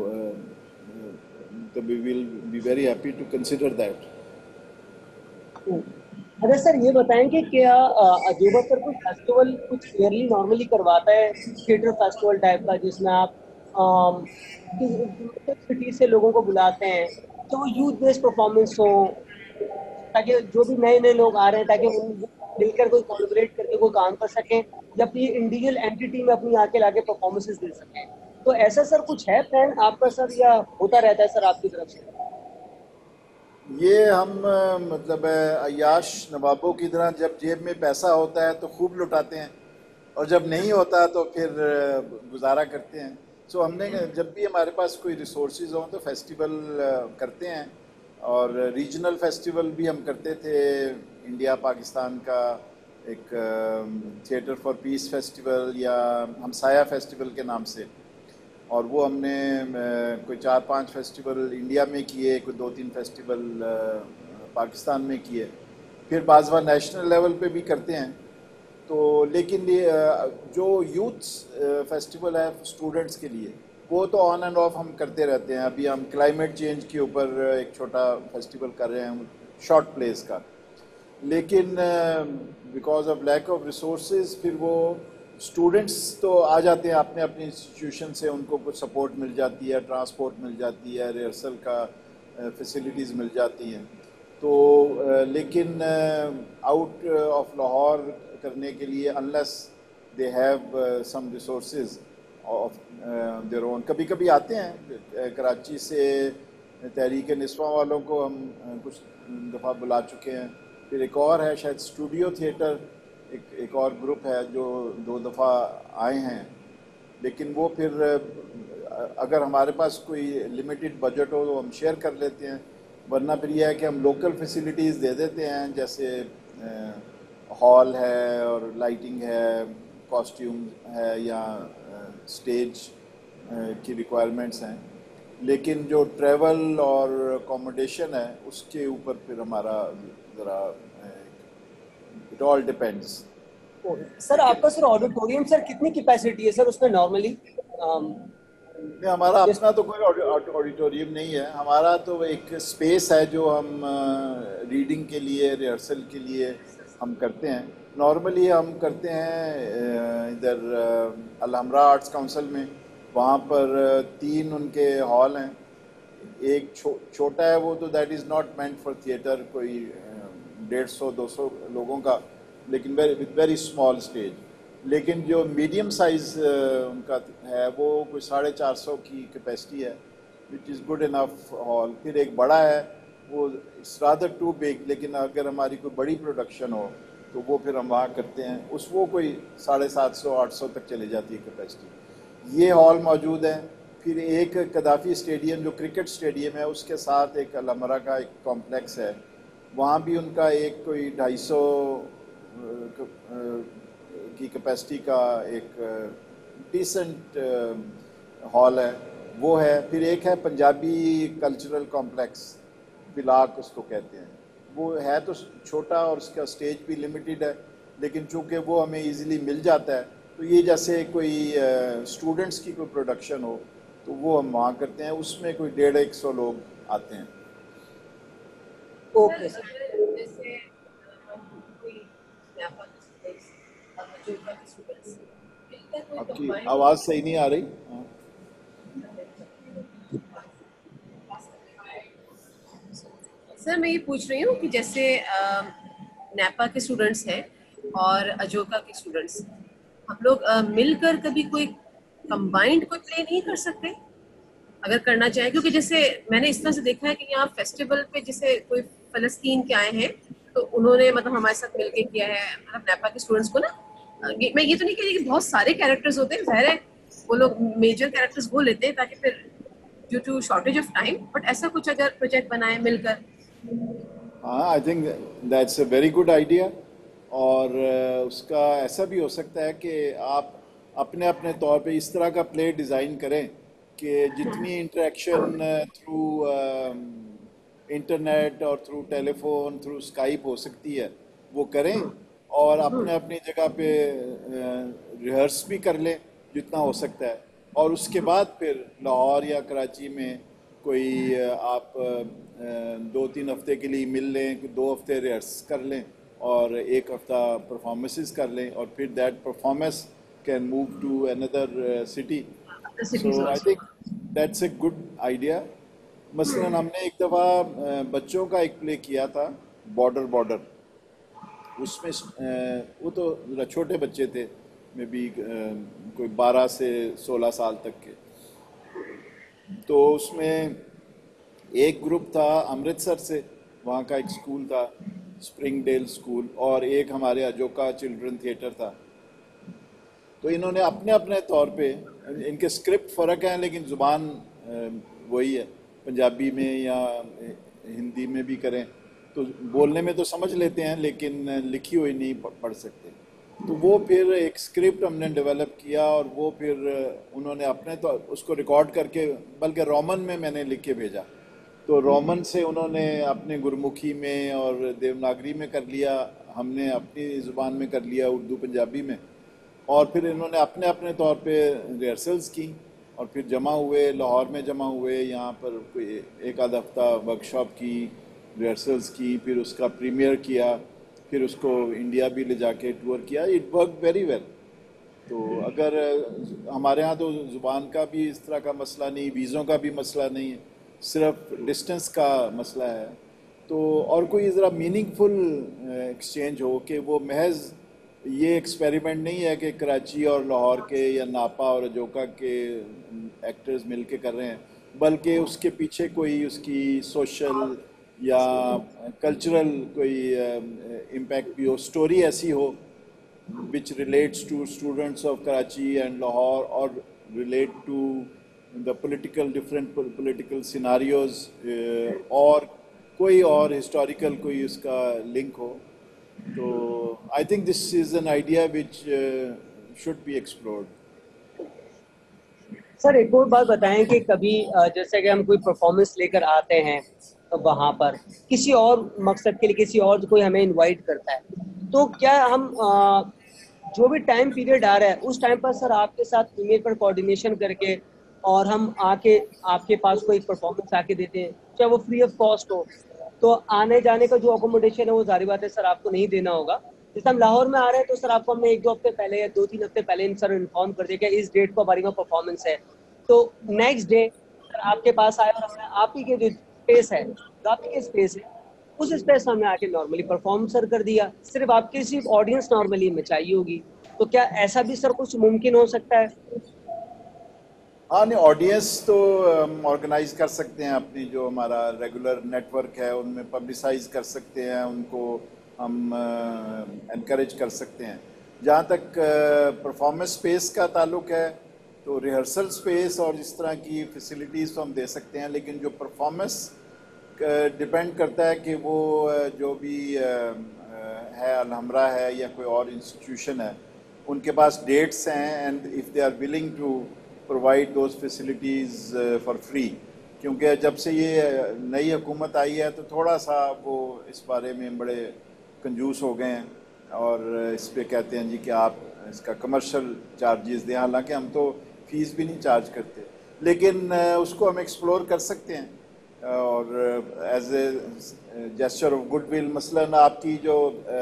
we will be very happy to consider that. अगर सर ये बताएं कि क्या अजूबा सर कुछ फेस्टिवल कुछ ईयरली नॉर्मली करवाता है, थिएटर फेस्टिवल टाइप का, जिसमें आप सिटी से लोगों को बुलाते हैं, तो यूथ बेस्ड परफॉर्मेंस हो, ताकि जो भी नए नए लोग आ रहे हैं ताकि उन मिलकर कोई कोलैबोरेट करके कोई काम कर सकें या अपनी इंडिविजुअल एंटिटी में अपनी आके लाके परफॉर्मेंसेस दे सकें। तो ऐसा सर कुछ है प्लान आपका सर, या होता रहता है सर आपकी तरफ से? ये हम मतलब अय्याश नवाबों की तरह जब जेब में पैसा होता है तो खूब लुटाते हैं, और जब नहीं होता तो फिर गुजारा करते हैं। सो हमने जब भी हमारे पास कोई रिसोर्सेज हों तो फेस्टिवल करते हैं, और रीजनल फेस्टिवल भी हम करते थे। इंडिया पाकिस्तान का एक थिएटर फॉर पीस फेस्टिवल या हमसाया फेस्टिवल के नाम से, और वो हमने कोई 4-5 फेस्टिवल इंडिया में किए, कोई 2-3 फेस्टिवल पाकिस्तान में किए, फिर बाज़ बार नेशनल लेवल पे भी करते हैं। तो लेकिन जो यूथ फेस्टिवल है स्टूडेंट्स के लिए, वो तो ऑन एंड ऑफ हम करते रहते हैं। अभी हम क्लाइमेट चेंज के ऊपर एक छोटा फेस्टिवल कर रहे हैं, शॉर्ट प्लेस का, लेकिन because of lack of resources फिर वो स्टूडेंट्स तो आ जाते हैं अपने अपने इंस्टीट्यूशन से, उनको कुछ सपोर्ट मिल जाती है, ट्रांसपोर्ट मिल जाती है, रिहर्सल का फैसिलिटीज़ मिल जाती हैं। तो लेकिन आउट ऑफ लाहौर करने के लिए unless they have some resources of their own, कभी कभी आते हैं कराची से तहरीक निस्वा वालों को हम कुछ दफ़ा बुला चुके हैं। फिर एक और है शायद स्टूडियो थिएटर, एक और ग्रुप है जो 2 दफ़ा आए हैं, लेकिन वो फिर अगर हमारे पास कोई लिमिटेड बजट हो तो हम शेयर कर लेते हैं, वरना फिर यह है कि हम लोकल फैसिलिटीज़ दे देते हैं, जैसे हॉल है और लाइटिंग है, कॉस्ट्यूम है या स्टेज की रिक्वायरमेंट्स हैं। लेकिन जो ट्रैवल और अकोमोडेशन है उसके ऊपर फिर हमारा ज़रा इट ऑल डिपेंड्स। सर आपका सर ऑडिटोरियम सर कितनी कैपेसिटी है सर उसमें नॉर्मली? नहीं, हमारा अपना तो कोई ऑडिटोरियम नहीं है। हमारा तो एक स्पेस है जो हम रीडिंग के लिए, रिहर्सल के लिए हम करते हैं। नॉर्मली हम करते हैं इधर अलहमरा आर्ट्स काउंसिल में, वहाँ पर 3 उनके हॉल हैं। एक छोटा है वो, तो that is not meant for theatre, कोई 150-200 लोगों का, लेकिन विद वेरी स्मॉल स्टेज। लेकिन जो मीडियम साइज़ उनका है वो कोई 450 की कैपेसिटी है, which is good enough hall. फिर एक बड़ा है, वो इट्स रादर टू बिग, लेकिन अगर हमारी कोई बड़ी प्रोडक्शन हो तो वो फिर हम वहाँ करते हैं, वो कोई 750-800 तक चली जाती है कैपेसिटी। ये हॉल मौजूद है। फिर एक कदाफ़ी स्टेडियम जो क्रिकेट स्टेडियम है, उसके साथ एक अलमरा का एक कॉम्प्लेक्स है, वहाँ भी उनका एक कोई 250 की कैपेसिटी का एक डिसेंट हॉल है, वो है। फिर एक है पंजाबी कल्चरल कॉम्प्लेक्स, बिलाक उसको कहते हैं। वो है तो छोटा और उसका स्टेज भी लिमिटेड है, लेकिन चूँकि वो हमें इजीली मिल जाता है, तो ये जैसे कोई स्टूडेंट्स की कोई प्रोडक्शन हो तो वो हम वहाँ करते हैं, उसमें कोई 150-100 लोग आते हैं। Okay sir. जैसे कोई NAPA के students, अजोका के students, इनका कोई आपकी combined आवाज़ सही नहीं आ रही। हाँ। सर मैं ये पूछ रही हूँ कि जैसे NAPA के स्टूडेंट्स हैं और अजोका के स्टूडेंट्स, हम लोग मिलकर कभी कोई कंबाइंड कोई प्ले नहीं कर सकते अगर करना चाहें? क्योंकि जैसे मैंने इस तरह से देखा है कि यहाँ फेस्टिवल पे जैसे कोई फलस्तीन के आए हैं तो उन्होंने मतलब हमारे साथ मिलके किया है, मतलब NAPA के स्टूडेंट्स को ना मैं ये तो नहीं कह रही कि बहुत सारे कैरेक्टर्स होते हैं, ज़ाहिर है वो लोग मेजर कैरेक्टर्स वो लेते हैं ताकि फिर due to shortage of time, but ऐसा कुछ अगर प्रोजेक्ट बनाए मिलकर। हाँ, I think that's a very good idea. और उसका ऐसा भी हो सकता है कि आप अपने अपने तौर पे इस तरह का प्ले डिज़ाइन करें कि जितनी इंटरेक्शन थ्रू इंटरनेट और थ्रू टेलीफोन, थ्रू स्काइप हो सकती है वो करें, और अपने अपनी जगह पे रिहर्स भी कर लें जितना हो सकता है। और उसके बाद फिर लाहौर या कराची में कोई आप 2-3 हफ्ते के लिए मिल लें, 2 हफ्ते रिहर्स कर लें और 1 हफ्ता परफॉर्मेंसेस कर लें, और फिर that performance can move to another city. So I think that's a good idea. मसलन हमने एक दफ़ा बच्चों का एक प्ले किया था, बॉर्डर बॉर्डर। उसमें वो तो ज़रा छोटे बच्चे थे, मे बी कोई 12 से 16 साल तक के। तो उसमें एक ग्रुप था अमृतसर से, वहाँ का एक स्कूल था स्प्रिंगडेल स्कूल, और एक हमारे अजोका चिल्ड्रन थिएटर था। तो इन्होंने अपने अपने तौर पे, इनके स्क्रिप्ट फ़र्क हैं लेकिन ज़ुबान वही है, पंजाबी में या हिंदी में भी करें तो बोलने में तो समझ लेते हैं, लेकिन लिखी हुई नहीं पढ़ सकते। तो वो फिर एक स्क्रिप्ट हमने डेवलप किया, और वो फिर उन्होंने अपने तो उसको रिकॉर्ड करके, बल्कि रोमन में मैंने लिख के भेजा, तो रोमन से उन्होंने अपने गुरमुखी में और देवनागरी में कर लिया, हमने अपनी ज़ुबान में कर लिया, उर्दू पंजाबी में। और फिर इन्होंने अपने अपने तौर पे रिहर्सल्स की, और फिर जमा हुए, लाहौर में जमा हुए, यहाँ पर कोई 1 आध हफ्ता वर्कशॉप की, रिहर्सल्स की, फिर उसका प्रीमियर किया, फिर उसको इंडिया भी ले जाके टूर किया। It work very well. तो अगर हमारे यहाँ तो ज़ुबान का भी इस तरह का मसला नहीं, वीज़ों का भी मसला नहीं है, सिर्फ डिस्टेंस का मसला है। तो और कोई ज़रा मीनिंगफुल एक्सचेंज हो कि वो महज ये एक्सपेरिमेंट नहीं है कि कराची और लाहौर के या नापा और अजोका के एक्टर्स मिल के कर रहे हैं, बल्कि उसके पीछे कोई उसकी सोशल या कल्चरल कोई इम्पैक्ट भी हो, स्टोरी ऐसी हो which relates to students of Karachi and Lahore, or relate to the different political scenarios, और कोई और historical कोई उसका link हो। तो I think this is an idea which should be explored. Sir एक और बात बताएं कि कभी जैसे कि हम कोई परफॉर्मेंस लेकर आते हैं तो वहाँ पर किसी और मकसद के लिए किसी और कोई हमें इनवाइट करता है, तो क्या हम जो भी टाइम पीरियड आ रहा है उस टाइम पर सर आपके साथ ईमेल पर कोऑर्डिनेशन करके और हम आके आपके पास कोई परफॉर्मेंस आके देते हैं, चाहे वो फ्री ऑफ कॉस्ट हो, तो आने जाने का जो अकोमोडेशन है वो जारी बात है सर आपको नहीं देना होगा। जैसे हम लाहौर में आ रहे हैं तो सर आपको हमने 1-2 हफ्ते पहले या 2-3 हफ्ते पहले सर इन्फॉर्म कर दिया कि इस डेट को हमारी में परफॉर्मेंस है, तो नेक्स्ट डे सर आपके पास आए और हमने आप ही के जो स्पेस है, जो आप ही के स्पेस है, उस स्पेस में हमने आके नॉर्मली परफॉर्म सर कर दिया। सिर्फ आपकी सिर्फ ऑडियंस नॉर्मली में चाहिए होगी, तो क्या ऐसा भी सर कुछ मुमकिन हो सकता है? हाँ, नहीं, ऑडियंस तो हम ऑर्गेनाइज कर सकते हैं, अपनी जो हमारा रेगुलर नेटवर्क है उनमें पब्लिसाइज कर सकते हैं, उनको हम एनकरेज कर सकते हैं। जहाँ तक परफॉर्मेंस स्पेस का ताल्लुक है तो रिहर्सल स्पेस और इस तरह की फैसिलिटीज़ तो हम दे सकते हैं, लेकिन जो परफॉर्मेंस डिपेंड करता है कि वो जो भी है, अलहमरा है या कोई और इंस्टीट्यूशन है, उनके पास डेट्स हैं and if they are willing to provide those facilities for free. क्योंकि जब से ये नई हुकूमत आई है तो थोड़ा सा वो इस बारे में बड़े कंजूस हो गए हैं और इस पे कहते हैं जी कि आप इसका कमर्शियल चार्जेस दें, हालांकि हम तो फ़ीस भी नहीं चार्ज करते, लेकिन उसको हम एक्सप्लोर कर सकते हैं और as a gesture of goodwill. मसलन आपकी जो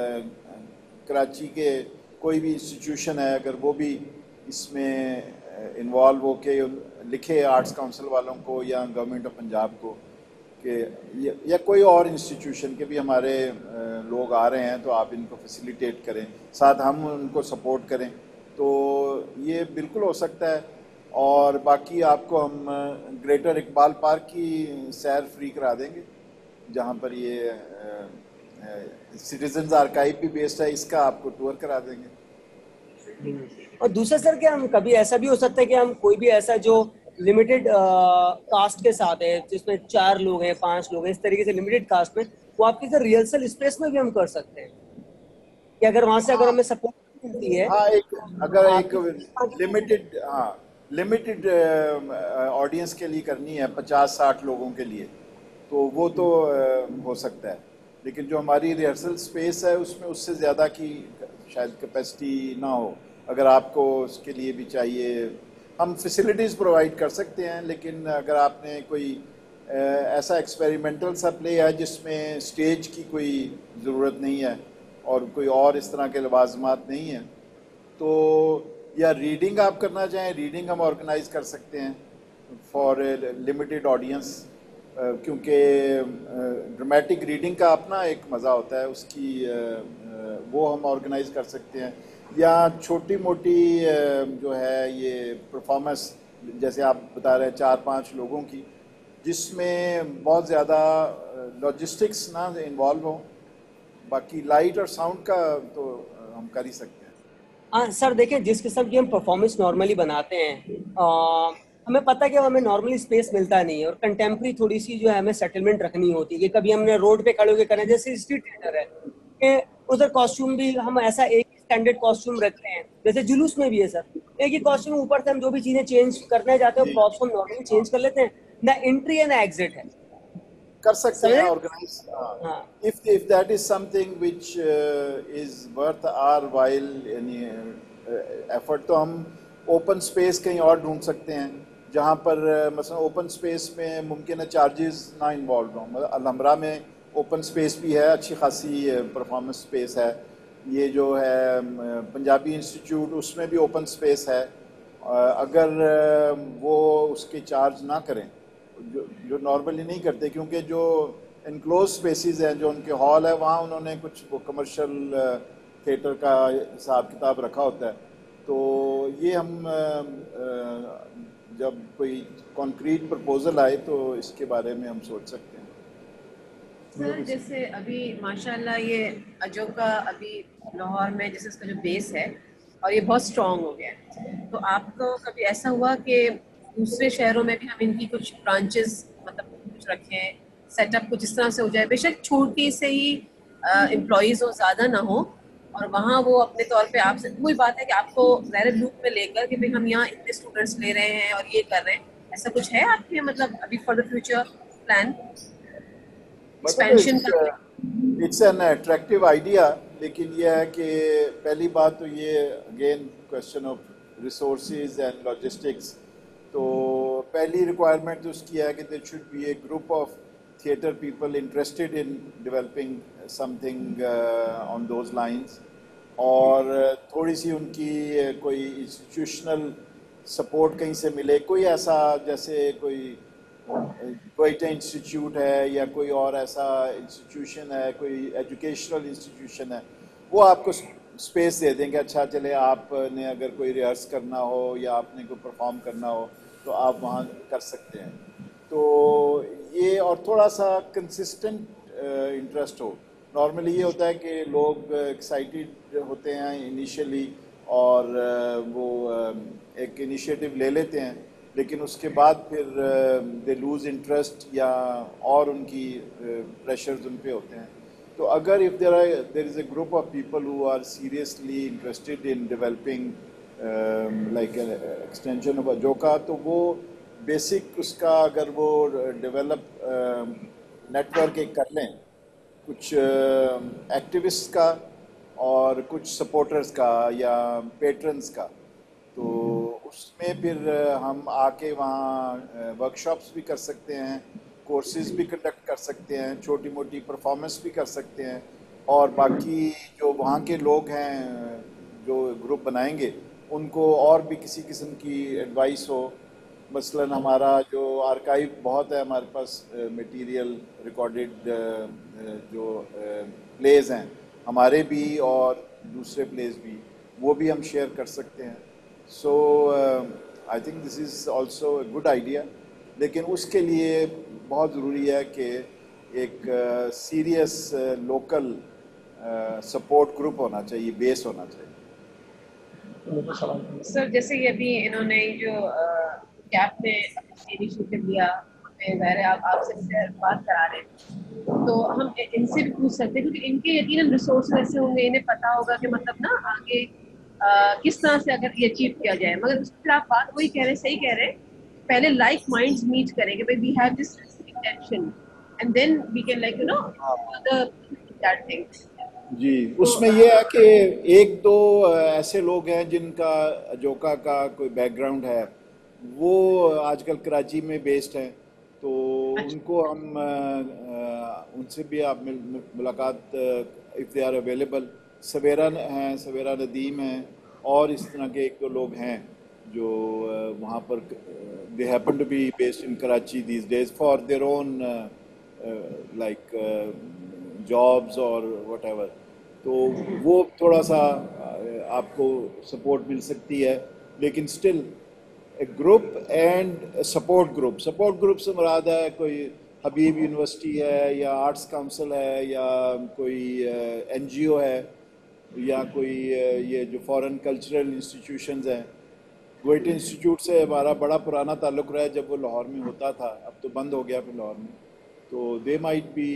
कराची के कोई भी इंस्टीट्यूशन है, अगर वो भी इसमें इन्वॉल्व होके लिखे आर्ट्स काउंसिल वालों को या गवर्नमेंट ऑफ पंजाब को कि या कोई और इंस्टीट्यूशन के भी हमारे लोग आ रहे हैं तो आप इनको फैसिलिटेट करें, साथ हम उनको सपोर्ट करें, तो ये बिल्कुल हो सकता है। और बाकी आपको हम ग्रेटर इकबाल पार्क की सैर फ्री करा देंगे, जहाँ पर ये सिटीजन्स आर्काइव भी बेस्ड है, इसका आपको टूर करा देंगे। और दूसरा सर क्या हम कभी ऐसा भी हो सकता है कि हम कोई भी ऐसा जो लिमिटेड कास्ट के साथ है, जिसमें 4 लोग हैं 5 लोग हैं, इस तरीके से लिमिटेड कास्ट में, वो आपके सर रिहर्सल स्पेस में भी हम कर सकते हैं कि अगर वहां से अगर हमें सपोर्ट मिलती है। हाँ, अगर एक लिमिटेड ऑडियंस के लिए करनी है 50-60 लोगों के लिए, तो वो तो हो सकता है, लेकिन जो हमारी रिहर्सल स्पेस है उसमें उससे ज़्यादा की शायद कैपेसिटी ना हो। अगर आपको उसके लिए भी चाहिए, हम फैसिलिटीज़ प्रोवाइड कर सकते हैं, लेकिन अगर आपने कोई ऐसा एक्सपेरिमेंटल सा प्ले है जिसमें स्टेज की कोई ज़रूरत नहीं है और कोई और इस तरह के लवाजमात नहीं हैं, तो या रीडिंग आप करना चाहें, रीडिंग हम ऑर्गेनाइज कर सकते हैं फॉर लिमिटेड ऑडियंस, क्योंकि ड्रामेटिक रीडिंग का अपना एक मज़ा होता है, उसकी वो हम ऑर्गेनाइज कर सकते हैं। या छोटी मोटी जो है ये परफॉर्मेंस, जैसे आप बता रहे हैं 4-5 लोगों की, जिसमें बहुत ज़्यादा लॉजिस्टिक्स ना इन्वॉल्व हो, बाकी लाइट और साउंड का तो हम कर ही सकते हैं। हाँ सर, देखिए जिस किस्म की हम परफॉर्मेंस नॉर्मली बनाते हैं, हमें पता है कि हमें नॉर्मली स्पेस मिलता नहीं है और कंटेम्प्रेरी थोड़ी सी जो है हमें सेटलमेंट रखनी होती है कि कभी हमने रोड पे खड़े होकर करें, जैसे स्ट्रीट थिएटर है कि उधर कॉस्ट्यूम भी हम ऐसा एक स्टैंडर्ड कॉस्ट्यूम रखते हैं, जैसे जुलूस में भी है सर एक ही कॉस्ट्यूम, ऊपर से हम जो भी चीजें चेंज करने जाते हैं प्रॉप्स को नॉर्मली चेंज कर लेते हैं, ना एंट्री है ना एग्जिट है, कर सकते हैं समझे? ऑर्गेनाइज। हाँ if that is something which is worth our while any effort, तो हम ओपन स्पेस कहीं और ढूंढ सकते हैं जहाँ पर मसलन ओपन स्पेस में मुमकिन है चार्जेस ना इन्वॉल्व हों। मतलब अलहमरा में ओपन स्पेस भी है, अच्छी खासी परफॉर्मेंस स्पेस है। ये जो है पंजाबी इंस्टीट्यूट, उसमें भी ओपन स्पेस है। अगर वो उसके चार्ज ना करें, जो नॉर्मली नहीं करते, क्योंकि जो इनक्लोज स्पेसिस हैं, जो उनके हॉल है, वहाँ उन्होंने कुछ वो कमर्शियल थिएटर का हिसाब किताब रखा होता है। तो ये हम जब कोई कॉन्क्रीट प्रपोजल आए तो इसके बारे में हम सोच सकते हैं। सर जैसे अभी माशाल्लाह ये अजोका अभी लाहौर में जैसे इसका जो बेस है और ये बहुत स्ट्रॉन्ग हो गया है, तो आपको कभी ऐसा हुआ कि दूसरे शहरों में भी हम इनकी कुछ ब्रांचेस मतलब कुछ रखें, सेटअप कुछ इस तरह से हो जाए, बेशक छोटी से ही एम्प्लॉयज़ हो, ज़्यादा ना हो, और वहाँ वो अपने तौर पे आपसे वही बात है कि आपको ज़ाहिर लूप में लेकर कि भाई हम यहाँ इतने स्टूडेंट्स ले रहे हैं और ये कर रहे हैं, ऐसा कुछ है आपके मतलब अभी for the future plan expansion का? इट्स एन अट्रैक्टिव आइडिया, लेकिन ये है कि पहली बात तो ये again question of resources and logistics. तो पहली रिक्वायरमेंट तो उसकी है कि there should be a group of theatre people interested in developing something on those lines, और थोड़ी सी उनकी कोई इंस्टीट्यूशनल सपोर्ट कहीं से मिले, कोई ऐसा जैसे कोई इंस्टीट्यूट है या कोई और ऐसा इंस्टीट्यूशन है, कोई एजुकेशनल इंस्टीट्यूशन है, वो आपको स्पेस दे देंगे। अच्छा चले, आपने अगर कोई रिहर्स करना हो या आपने कोई परफॉर्म करना हो तो आप वहाँ कर सकते हैं। तो ये और थोड़ा सा कंसिस्टेंट इंटरेस्ट हो। नॉर्मली ये होता है कि लोग एक्साइटेड होते हैं इनिशियली और वो एक इनिशिएटिव ले लेते हैं, लेकिन उसके बाद फिर दे लूज़ इंटरेस्ट या और उनकी प्रेशर्स उन पे होते हैं। तो अगर if there is a group of people who are seriously interested in developing like extension of Ajoka, तो वो बेसिक उसका अगर वो डेवलप नेटवर्क एक कर लें कुछ एक्टिविस्ट का और कुछ सपोर्टर्स का या पेट्रन्स का, तो उसमें फिर हम आके वहाँ वर्कशॉप्स भी कर सकते हैं, कोर्सेज भी कंडक्ट कर सकते हैं, छोटी मोटी परफॉर्मेंस भी कर सकते हैं, और बाकी जो वहाँ के लोग हैं जो ग्रुप बनाएंगे उनको और भी किसी किस्म की एडवाइस हो। मसलन हमारा जो आर्काइव बहुत है हमारे पास मटेरियल रिकॉर्डेड जो प्लेज हैं हमारे भी और दूसरे प्लेज भी, वो भी हम शेयर कर सकते हैं। So I think this is also a good idea, लेकिन उसके लिए बहुत ज़रूरी है कि एक सीरियस लोकल सपोर्ट ग्रुप होना चाहिए, बेस होना चाहिए। सर जैसे ये अभी इन्होंने जो कैप में इनिशिएटिव लिया, ज़ाहिर आप आपसे बात करा रहे हैं, तो हम इनसे भी पूछ सकते हैं क्योंकि इनके यकीनन रिसोर्सेज ऐसे होंगे, इन्हें पता होगा कि मतलब ना आगे किस तरह से अगर ये अचीव किया जाए। मगर फिर आप बात वही कह रहे हैं, सही कह रहे हैं, पहले लाइक माइंड्स मीट करेंगे, भाई we have this intention and then we can like that thing. जी, उसमें यह है कि एक दो ऐसे लोग हैं जिनका अजोका का कोई बैकग्राउंड है, वो आजकल कराची में बेस्ड हैं, तो उनको हम उनसे भी आप मुलाकात if they are available, Savera Nadeem हैं और इस तरह के एक दो लोग हैं जो वहाँ पर they happen to be based in Karachi these days for their own like jobs और व्हाटएवर। तो वो थोड़ा सा आपको सपोर्ट मिल सकती है, लेकिन still a group and support group से मुराद है कोई हबीब यूनिवर्सिटी है या आर्ट्स काउंसिल है या कोई एनजीओ है या कोई ये जो फॉरेन कल्चरल इंस्टीट्यूशंस हैं। गोइट इंस्टीट्यूट से हमारा बड़ा पुराना ताल्लुक़ रहा है, जब वो लाहौर में होता था, अब तो बंद हो गया फिर लाहौर में, तो they might be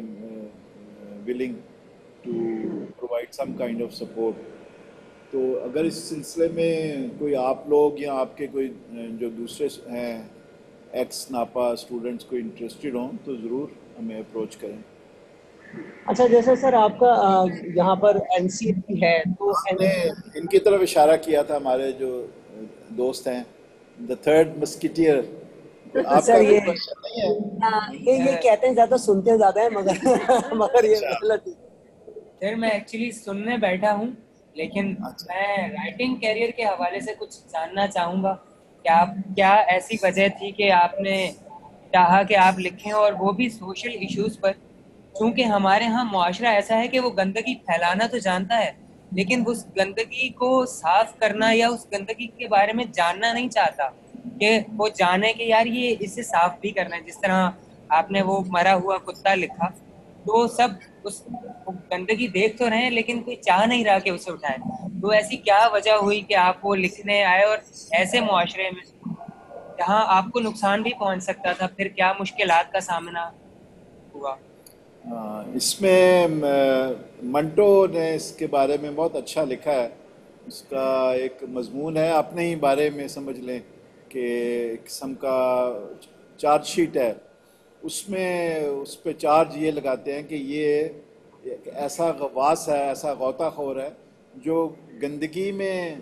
willing to provide some kind of support। तो अगर इस सिलसिले में कोई आप लोग या आपके कोई जो दूसरे हैं एक्स नापा स्टूडेंट्स को इंटरेस्टेड हों तो ज़रूर हमें अप्रोच करें। अच्छा, जैसे सर आपका यहाँ पर एनसीए है, तो हमने इनकी तरफ इशारा किया था, हमारे जो दोस्त हैं द थर्ड मस्किटियर। सर ये नहीं है, ये कहते हैं ज्यादा सुनते ज्यादा है, मगर ये गलत है। सर मैं एक्चुअली सुनने बैठा हूँ, लेकिन मैं राइटिंग कैरियर के हवाले से कुछ जानना चाहूँगा। क्या ऐसी वजह थी कि आपने चाहा कि आप लिखें, और वो भी सोशल इश्यूज पर? क्योंकि हमारे यहाँ मुआशरा ऐसा है कि वो गंदगी फैलाना तो जानता है, लेकिन उस गंदगी को साफ करना या उस गंदगी के बारे में जानना नहीं चाहता कि वो जाने कि यार ये इसे साफ भी करना है। जिस तरह आपने वो मरा हुआ कुत्ता लिखा, तो सब उस गंदगी देख तो रहे हैं लेकिन कोई चाह नहीं रहा कि उसे उठाए। तो ऐसी क्या वजह हुई कि आप वो लिखने आए, और ऐसे मुआशरे में जहाँ आपको नुकसान भी पहुंच सकता था, फिर क्या मुश्किलात का सामना हुआ? इसमें मंटो ने इसके बारे में बहुत अच्छा लिखा है। उसका एक मजमून है, अपने ही बारे में समझ लें कि एक किस्म का चार्ज शीट है। उसमें उस पे चार्ज ये लगाते हैं कि ये एक ऐसा गवास है, ऐसा गौताखोर है जो गंदगी में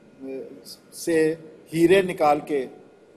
से हीरे निकाल के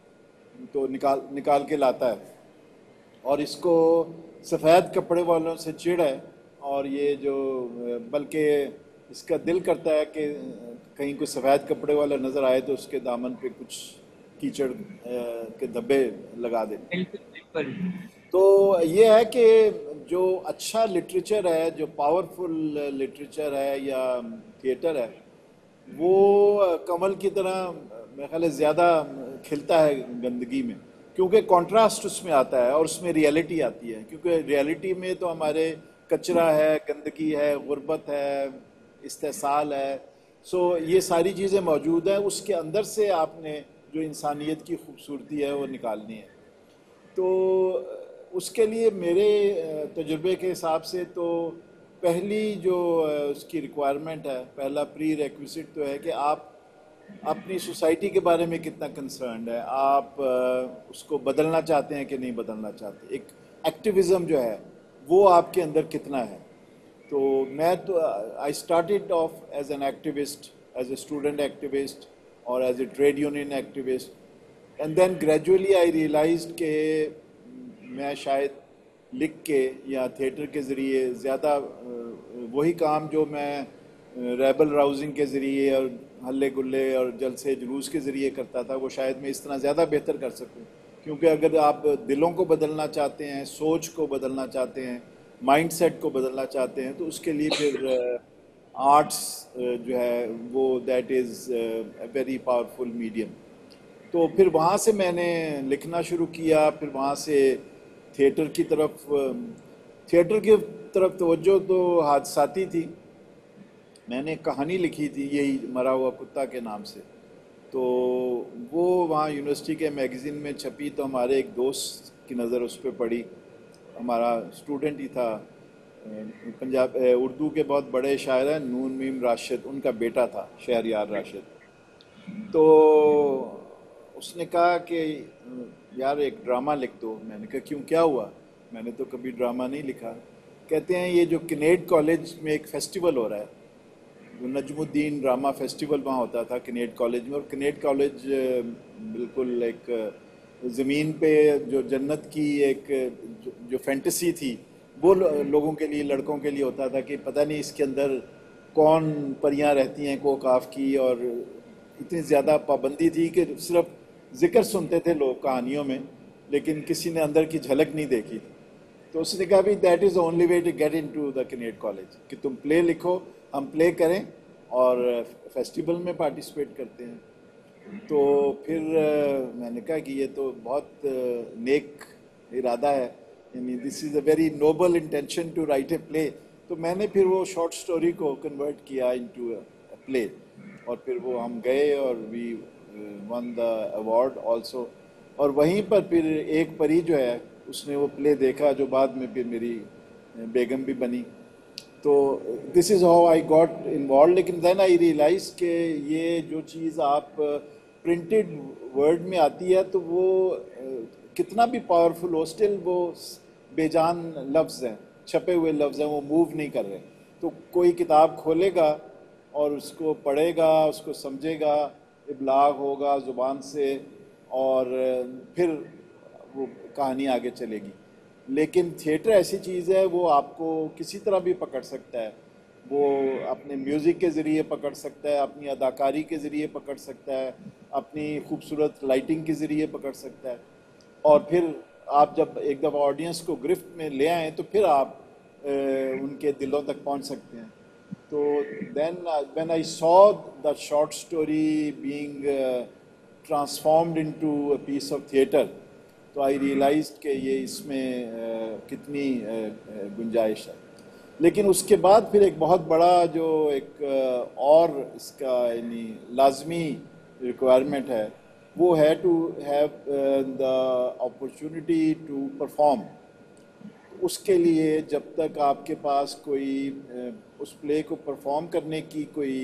निकाल निकाल के लाता है, और इसको सफ़ेद कपड़े वालों से चिढ़ है। और ये जो बल्कि इसका दिल करता है कि कहीं कोई सफ़ेद कपड़े वाला नज़र आए तो उसके दामन पे कुछ कीचड़ के धब्बे लगा दे। बिल्कुल बिल्कुल। तो ये है कि जो अच्छा लिटरेचर है, जो पावरफुल लिटरेचर है या थिएटर है, वो कमल की तरह मेरे ख्याल है ज़्यादा खिलता है गंदगी में, क्योंकि कंट्रास्ट उसमें आता है और उसमें रियलिटी आती है। क्योंकि रियलिटी में तो हमारे कचरा है, गंदगी है, गुर्बत है, इस्तेसाल है, सो ये सारी चीज़ें मौजूद हैं। उसके अंदर से आपने जो इंसानियत की खूबसूरती है वो निकालनी है। तो उसके लिए मेरे तजुर्बे के हिसाब से तो पहली जो उसकी रिक्वायरमेंट है, पहला प्री रेक्विजिट तो है कि आप अपनी सोसाइटी के बारे में कितना कंसर्न्ड है, आप उसको बदलना चाहते हैं कि नहीं बदलना चाहते। एक एक्टिविज़म जो है वो आपके अंदर कितना है। तो मैं तो I started off as an activist, as a student activist और as a trade union activist, and then gradually I realised कि मैं शायद लिख के या थिएटर के ज़रिए ज़्यादा वही काम जो मैं रेबल राउजिंग के ज़रिए और हल्ले गुल्ले और जलसे जुलूस के ज़रिए करता था, वो शायद मैं इस तरह ज़्यादा बेहतर कर सकूं। क्योंकि अगर आप दिलों को बदलना चाहते हैं, सोच को बदलना चाहते हैं, माइंडसेट को बदलना चाहते हैं, तो उसके लिए फिर आर्ट्स जो है वो that is a very powerful medium. तो फिर वहाँ से मैंने लिखना शुरू किया। फिर वहाँ से थिएटर की तरफ तवज्जो तो हादसाती थी। मैंने कहानी लिखी थी यही मरा हुआ कुत्ता के नाम से, तो वो वहाँ यूनिवर्सिटी के मैगज़ीन में छपी। तो हमारे एक दोस्त की नज़र उस पर पड़ी, हमारा स्टूडेंट ही था, पंजाब उर्दू के बहुत बड़े शायर हैं नून मीम राशिद, उनका बेटा था शहरयार राशिद। तो उसने कहा कि यार एक ड्रामा लिख दो। मैंने कहा क्यों, क्या हुआ? मैंने तो कभी ड्रामा नहीं लिखा। कहते हैं ये जो किनेड कॉलेज में एक फेस्टिवल हो रहा है, नजमुद्दीन ड्रामा फेस्टिवल वहाँ होता था किनेड कॉलेज में, और किनेड कॉलेज बिल्कुल एक ज़मीन पे जो जन्नत की एक जो फैंटेसी थी वो लोगों के लिए, लड़कों के लिए होता था कि पता नहीं इसके अंदर कौन परियां रहती हैं कोकाफ की। और इतनी ज़्यादा पाबंदी थी कि सिर्फ जिक्र सुनते थे लोग कहानियों में, लेकिन किसी ने अंदर की झलक नहीं देखी। तो उसने कहा भी that is the only way to get into the Kinnaird college, कि तुम प्ले लिखो, हम प्ले करें और फेस्टिवल में पार्टिसिपेट करते हैं। तो फिर मैंने कहा कि ये तो बहुत नेक इरादा है, यानी this is a very noble intention to write a play. तो मैंने फिर वो शॉर्ट स्टोरी को कन्वर्ट किया इनटू अ प्ले, और फिर वो हम गए और we won the award also. और वहीं पर फिर एक परी जो है उसने वो प्ले देखा, जो बाद में फिर मेरी बेगम भी बनी। तो this is how I got involve. लेकिन देन आई रियलाइज कि ये जो चीज़ आप प्रिंटेड वर्ड में आती है तो वो कितना भी पावरफुल हो, स्टिल वो बेजान लफ्ज़ हैं, छपे हुए लफ्ज़ हैं, वो मूव नहीं कर रहे। तो कोई किताब खोलेगा और उसको पढ़ेगा, उसको समझेगा, इबलाग होगा ज़ुबान से, और फिर वो कहानी आगे चलेगी। लेकिन थिएटर ऐसी चीज़ है, वो आपको किसी तरह भी पकड़ सकता है। वो अपने म्यूज़िक के ज़रिए पकड़ सकता है, अपनी अदाकारी के ज़रिए पकड़ सकता है, अपनी खूबसूरत लाइटिंग के ज़रिए पकड़ सकता है। और फिर आप जब एक दफ़ा ऑडियंस को गिरफ्त में ले आएँ तो फिर आप उनके दिलों तक पहुंच सकते हैं। तो then when I saw the short story being transformed into a piece of theatre, तो आई रियलाइज्ड कि ये इसमें कितनी गुंजाइश है। लेकिन उसके बाद फिर एक बहुत बड़ा जो एक और इसका यानी लाजमी रिक्वायरमेंट है, वो है to have the opportunity to perform. उसके लिए जब तक आपके पास कोई उस प्ले को परफॉर्म करने की कोई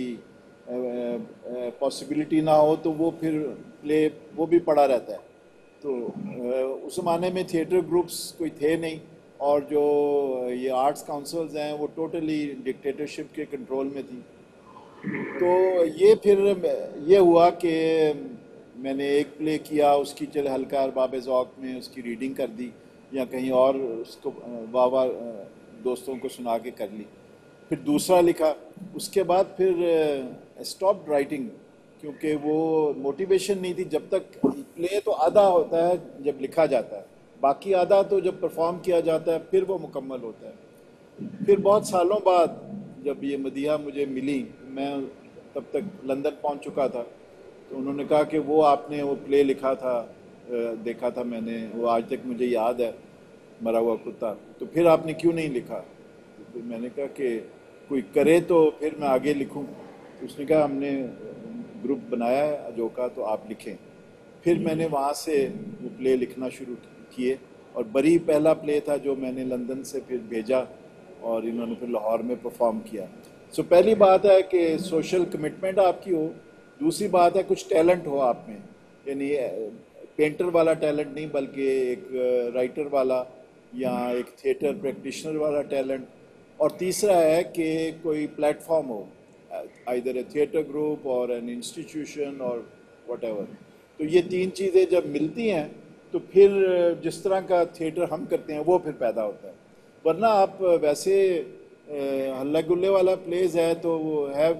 पॉसिबिलिटी ना हो तो वो फिर प्ले वो भी पड़ा रहता है। तो उस ज़माने में थिएटर ग्रुप्स कोई थे नहीं, और जो ये आर्ट्स काउंसिल्स हैं वो टोटली डिक्टेटरशिप के कंट्रोल में थी। तो ये फिर ये हुआ कि मैंने एक प्ले किया, उसकी चले हल्का अरबाब ज़ौक़ में उसकी रीडिंग कर दी या कहीं और उसको वाह वाह दोस्तों को सुना के कर ली। फिर दूसरा लिखा, उसके बाद फिर स्टॉप राइटिंग, क्योंकि वो मोटिवेशन नहीं थी। जब तक प्ले तो आधा होता है जब लिखा जाता है, बाकी आधा तो जब परफॉर्म किया जाता है फिर वो मुकम्मल होता है। फिर बहुत सालों बाद जब ये मदीहा मुझे मिली, मैं तब तक लंदन पहुंच चुका था, तो उन्होंने कहा कि वो आपने वो प्ले लिखा था, देखा था मैंने, वो आज तक मुझे याद है, मरा हुआ कुत्ता, तो फिर आपने क्यों नहीं लिखा? तो फिर मैंने कहा कि कोई करे तो फिर मैं आगे लिखूं। तो उसने कहा हमने ग्रुप बनाया है अजोका, तो आप लिखें। फिर मैंने वहाँ से वो प्ले लिखना शुरू किए, और बरी पहला प्ले था जो मैंने लंदन से फिर भेजा और इन्होंने फिर लाहौर में परफॉर्म किया। सो पहली बात है कि सोशल कमिटमेंट आपकी हो, दूसरी बात है कुछ टैलेंट हो आप में, यानी पेंटर वाला टैलेंट नहीं बल्कि एक राइटर वाला या एक थिएटर प्रैक्टिशनर वाला टैलेंट, और तीसरा है कि कोई प्लेटफॉर्म हो, आइदर ए थिएटर ग्रुप और एन इंस्टीट्यूशन और व्हाटएवर। तो ये तीन चीज़ें जब मिलती हैं तो फिर जिस तरह का थिएटर हम करते हैं वो फिर पैदा होता है। वरना आप वैसे हल्ला गुल्ले वाला प्लेस है तो वो हैव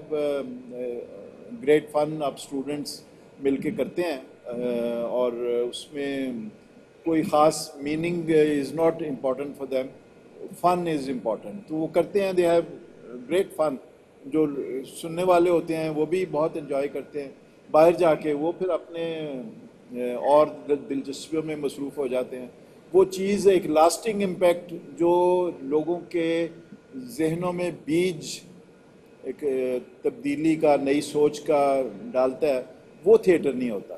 ग्रेट फन, आप स्टूडेंट्स मिल के करते हैं और उसमें कोई ख़ास meaning is not important for them, fun is important. तो वो करते हैं, दे हैव ग्रेट फन। जो सुनने वाले होते हैं वो भी बहुत एंजॉय करते हैं, बाहर जाके वो फिर अपने और दिलचस्पियों में मसरूफ़ हो जाते हैं। वो चीज़ एक लास्टिंग इम्पैक्ट जो लोगों के जहनों में बीज एक तब्दीली का, नई सोच का डालता है, वो थिएटर नहीं होता।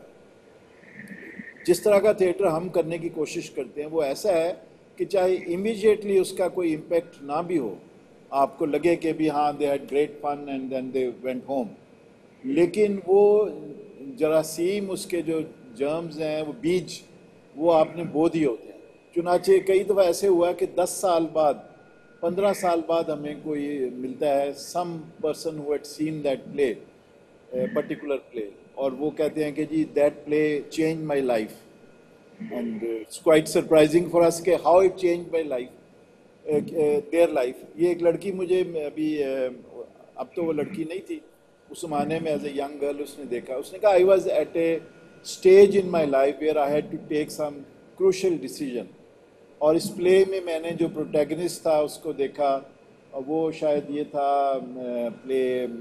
जिस तरह का थिएटर हम करने की कोशिश करते हैं वो ऐसा है कि चाहे इमीडिएटली उसका कोई इम्पैक्ट ना भी हो, आपको लगे कि भी हाँ they had great fun and then they went home, लेकिन वो जरासीम, उसके जो जर्म्स हैं, वो बीज, वो आपने बो दिए होते हैं। चुनाचे कई दफ़ा ऐसे हुआ कि 10 साल बाद, 15 साल बाद हमें कोई मिलता है, some person who had seen that play, particular play, और वो कहते हैं कि जी that play change my life, and it's quite surprising for us के how it change my life, their life. ये एक लड़की मुझे अभी, अब तो वो लड़की नहीं थी, उस ज़माने में एज ए यंग गर्ल उसने देखा, उसने कहा I was at a stage in my life where I had to take some crucial decision. और इस प्ले में मैंने जो प्रोटैगनिस्ट था उसको देखा, और वो शायद ये था प्ले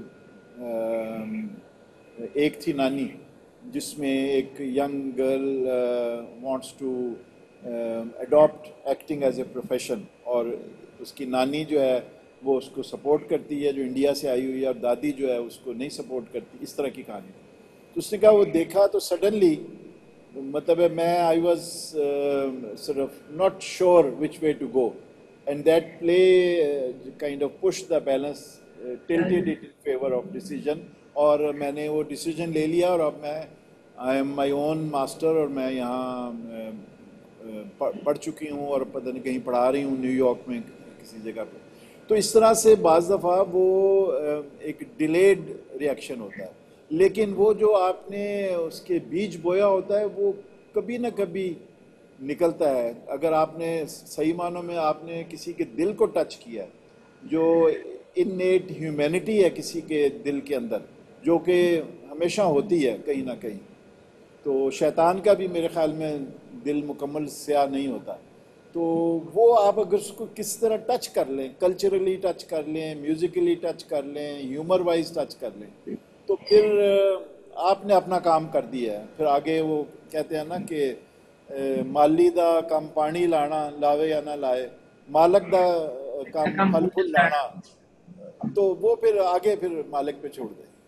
एक थी नानी, जिसमें एक young girl wants to adopt acting as a profession, और उसकी नानी जो है वो उसको सपोर्ट करती है जो इंडिया से आई हुई है, और दादी जो है उसको नहीं सपोर्ट करती, इस तरह की कहानी। तो उसने कहा वो देखा तो सडनली, मतलब मैं I was sort of not sure which way to go, and that play kind of pushed the balance, tilted it in favor of decision, और मैंने वो डिसीजन ले लिया, और अब मैं I am my own master, और मैं यहाँ पढ़ चुकी हूँ और पता नहीं कहीं पढ़ा रही हूँ न्यूयॉर्क में किसी जगह पे। तो इस तरह से बाज़ दफ़ा वो एक डिलेड रिएक्शन होता है, लेकिन वो जो आपने उसके बीज बोया होता है वो कभी ना कभी निकलता है। अगर आपने सही मानों में आपने किसी के दिल को टच किया है, जो इननेट ह्यूमैनिटी है किसी के दिल के अंदर, जो कि हमेशा होती है कहीं ना कहीं, तो शैतान का भी मेरे ख्याल में दिल मुकम्मल स्याह नहीं होता। तो वो आप अगर उसको किस तरह टच कर लें, कल्चरली टच कर लें, म्यूज़िकली टच कर लें, ह्यूमर वाइज टच कर लें, तो फिर आपने अपना काम कर दिया है। फिर आगे वो कहते हैं ना कि माली दा कम पानी लाना, लावे या ना लाए, मालक दा कम फल फूल लाना, तो वो फिर आगे फिर मालिक पे छोड़ दे।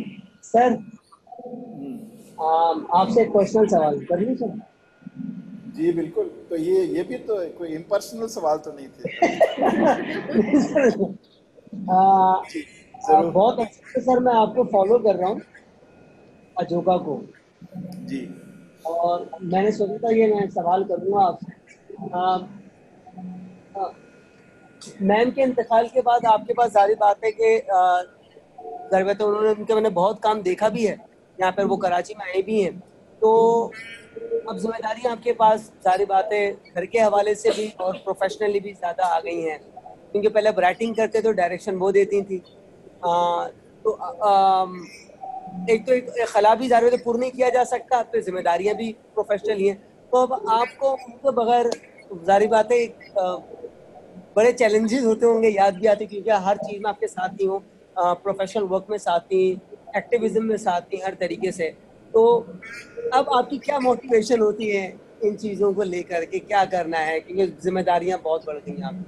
सर आपसे एक पर्सनल सवाल कर लूं सर? जी बिल्कुल, तो ये भी तो कोई इम्पर्सनल सवाल तो नहीं थे। जी जरूर। बहुत अच्छे से सर मैं आपको फॉलो कर रहा हूँ, अजोका को, जी और मैंने सोचा था ये मैं सवाल करूँगा आपसे। मैम के इंतकाल के बाद आपके पास जारी बात है कि ज़ाहिर बात है उन्होंने उनके मैंने बहुत काम देखा भी है, यहाँ पर वो कराची में आए भी हैं, तो अब जिम्मेदारी आपके पास जारी बात है घर के हवाले से भी और प्रोफेशनली भी ज़्यादा आ गई हैं, क्योंकि पहले आप राइटिंग करते तो डायरेक्शन वो देती थी, तो एक तो एक खला भी ज़ाहिर है पूर्ण नहीं किया जा सकता, तो जिम्मेदारियां भी प्रोफेशनल ही हैं, तो अब आपको उनके बगैर जारी बात है बड़े चैलेंजेस होते होंगे, याद भी आती क्योंकि हर चीज़ में आपके साथ ही हो, प्रोफेशनल वर्क में साथ ही, एक्टिविज्म में साथ ही, हर तरीके से। तो अब आपकी क्या मोटिवेशन होती है इन चीज़ों को लेकर के क्या करना है, क्योंकि जिम्मेदारियां बहुत बढ़ गई हैं आपकी।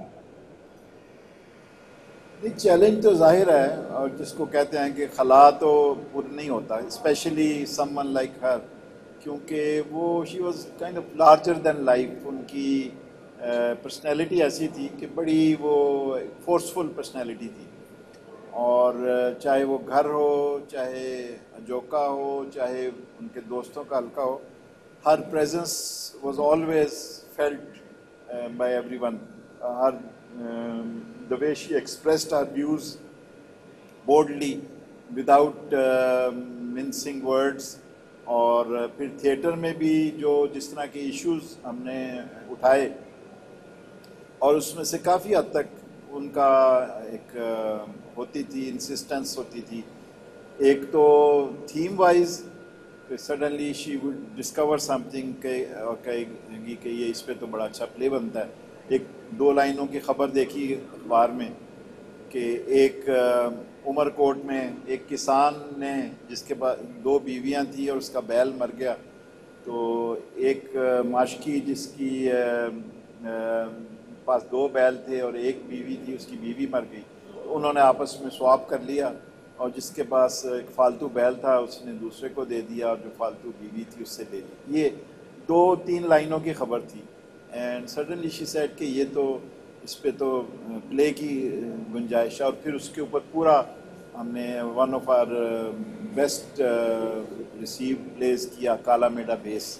नहीं, चैलेंज तो जाहिर है, और जिसको कहते हैं कि खला तो पूरा नहीं होता, स्पेशली समवन लाइक हर, क्योंकि वो she was kind of larger than life. उनकी पर्सनैलिटी ऐसी थी कि बड़ी वो फोर्सफुल पर्सनैलिटी थी, और चाहे वो घर हो, चाहे अजोका हो, चाहे उनके दोस्तों का हल्का हो, her presence was always felt by everyone. Her the way she expressed her views boldly without mincing words, और फिर थिएटर में भी जो जिस तरह के इश्यूज हमने उठाए, और उसमें से काफ़ी हद तक उनका एक होती थी, इंसिस्टेंस होती थी। एक तो theme wise suddenly she would discover something और कहेगी कि ये इस पे तो बड़ा अच्छा प्ले बनता है। एक दो लाइनों की खबर देखी अखबार में कि एक उमरकोट में एक किसान ने, जिसके पास दो बीवियां थी और उसका बैल मर गया, तो एक माशकी जिसकी पास दो बैल थे और एक बीवी थी, उसकी बीवी मर गई, तो उन्होंने आपस में स्वैप कर लिया, और जिसके पास एक फालतू बैल था उसने दूसरे को दे दिया, और जो फालतू बीवी थी उससे ले ली। ये दो तीन लाइनों की खबर थी, एंड सडनली शी सेड कि ये तो इस पे तो प्ले की गुंजाइश है। और फिर उसके ऊपर पूरा हमने one of our best receive plays किया, काला मेडा बेस।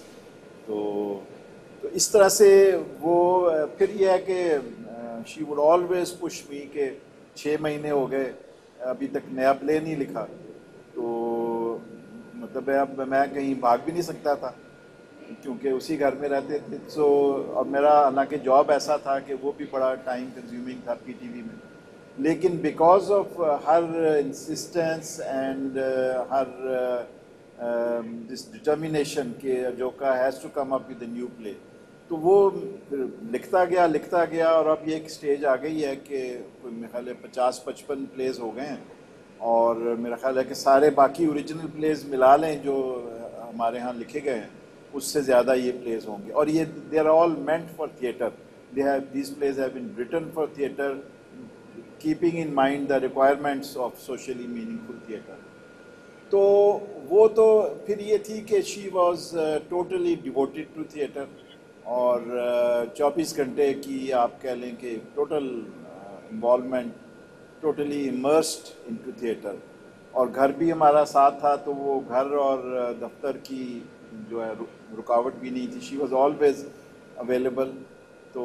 तो इस तरह से वो फिर ये है कि she would always push me के 6 महीने हो गए अभी तक नया प्ले नहीं लिखा, तो मतलब अब मैं कहीं भाग भी नहीं सकता था क्योंकि उसी घर में रहते थे। सो और मेरा हालांकि जॉब ऐसा था कि वो भी बड़ा टाइम कंज्यूमिंग था पीटीवी में, लेकिन because of her insistence and her this determination के Ajoka has to come up with new play, तो वो लिखता गया, और अब ये एक स्टेज आ गई है कि मेरा ख्याल है 50-55 प्लेज हो गए हैं, और मेरा ख्याल है कि सारे बाकी ओरिजिनल प्लेज मिला लें जो हमारे यहाँ लिखे गए हैं, उससे ज़्यादा ये प्लेज होंगे। और ये they are all meant for theatre, these plays have been written for theatre, keeping in mind the requirements of socially meaningful theatre. तो वो तो फिर ये थी कि she was totally devoted to theatre, और 24 घंटे की आप कह लें कि total involvement, totally immersed into theatre. और घर भी हमारा साथ था, तो वो घर और दफ्तर की जो है रुकावट भी नहीं थी, शी वॉज ऑलवेज अवेलेबल। तो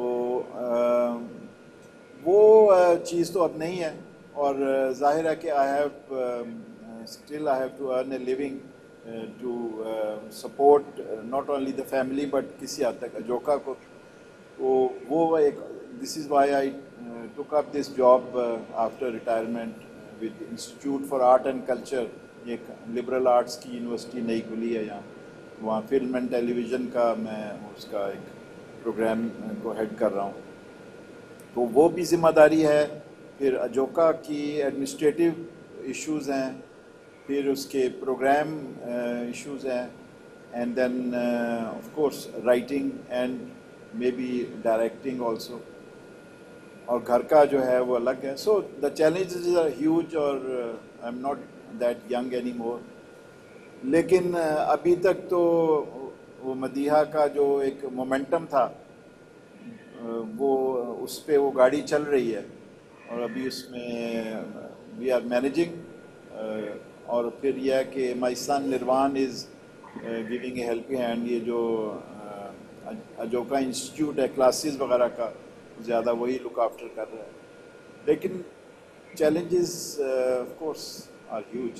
वो चीज़ तो अब नहीं है, और जाहिर है कि I have to earn a living to support not only the family but किसी हद तक अजोका को। तो वो एक, this is why I took up this job after retirement with Institute for Art and Culture, एक लिबरल आर्ट्स की university नई खुली है यहाँ, वहाँ फिल्म एंड टेलीविज़न का मैं उसका एक प्रोग्राम को हेड कर रहा हूँ, तो वो भी जिम्मेदारी है। फिर अजोका की एडमिनिस्ट्रेटिव इश्यूज़ हैं, फिर उसके प्रोग्राम इश्यूज़ हैं, and then of course writing and maybe directing also, और घर का जो है वो अलग है। So the challenges are huge, और I am not that young any more, लेकिन अभी तक तो वो मदीहा का जो एक मोमेंटम था वो उस पे वो गाड़ी चल रही है और अभी उसमें वी आर मैनेजिंग। और फिर यह है कि my son Nirvaan is giving a helping hand. ये जो अजोका इंस्टीट्यूट है क्लासेस वगैरह का ज़्यादा वही लुक आफ्टर कर रहा है, लेकिन challenges of course are huge।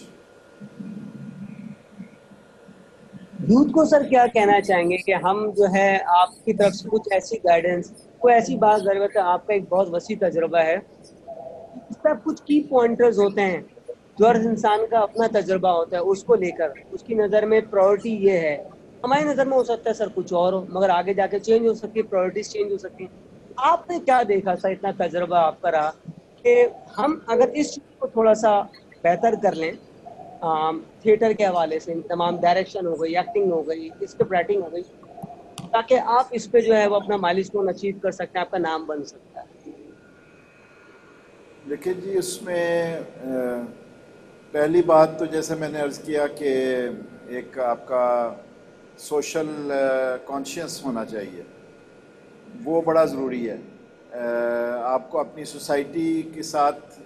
Youth को सर क्या कहना चाहेंगे कि हम जो है आपकी तरफ से कुछ ऐसी गाइडेंस, कोई ऐसी बात ज़रूरत है, आपका एक बहुत वसी तजुर्बा है, इस पर कुछ की पॉइंटर्स होते हैं जो हर इंसान का अपना तजुर्बा होता है, उसको लेकर उसकी नज़र में प्रायोरिटी ये है, हमारी नज़र में हो सकता है सर कुछ और हो, मगर आगे जाके चेंज हो सकती है, प्रायोरिटीज चेंज हो सकती हैं। आपने क्या देखा सर, इतना तजुर्बा आपका रहा कि हम अगर इस चीज़ को थोड़ा सा बेहतर कर लें, थिएटर के हवाले से तमाम डायरेक्शन हो गई, एक्टिंग हो गई, स्क्रिप्ट राइटिंग हो गई, ताकि आप इस पे जो है वो अपना माइलस्टोन अचीव कर सकते हैं, आपका नाम बन सकता है। देखिए जी, उसमें पहली बात तो जैसे मैंने अर्ज़ किया कि एक आपका सोशल कॉन्शियस होना चाहिए, वो बड़ा ज़रूरी है। आपको अपनी सोसाइटी के साथ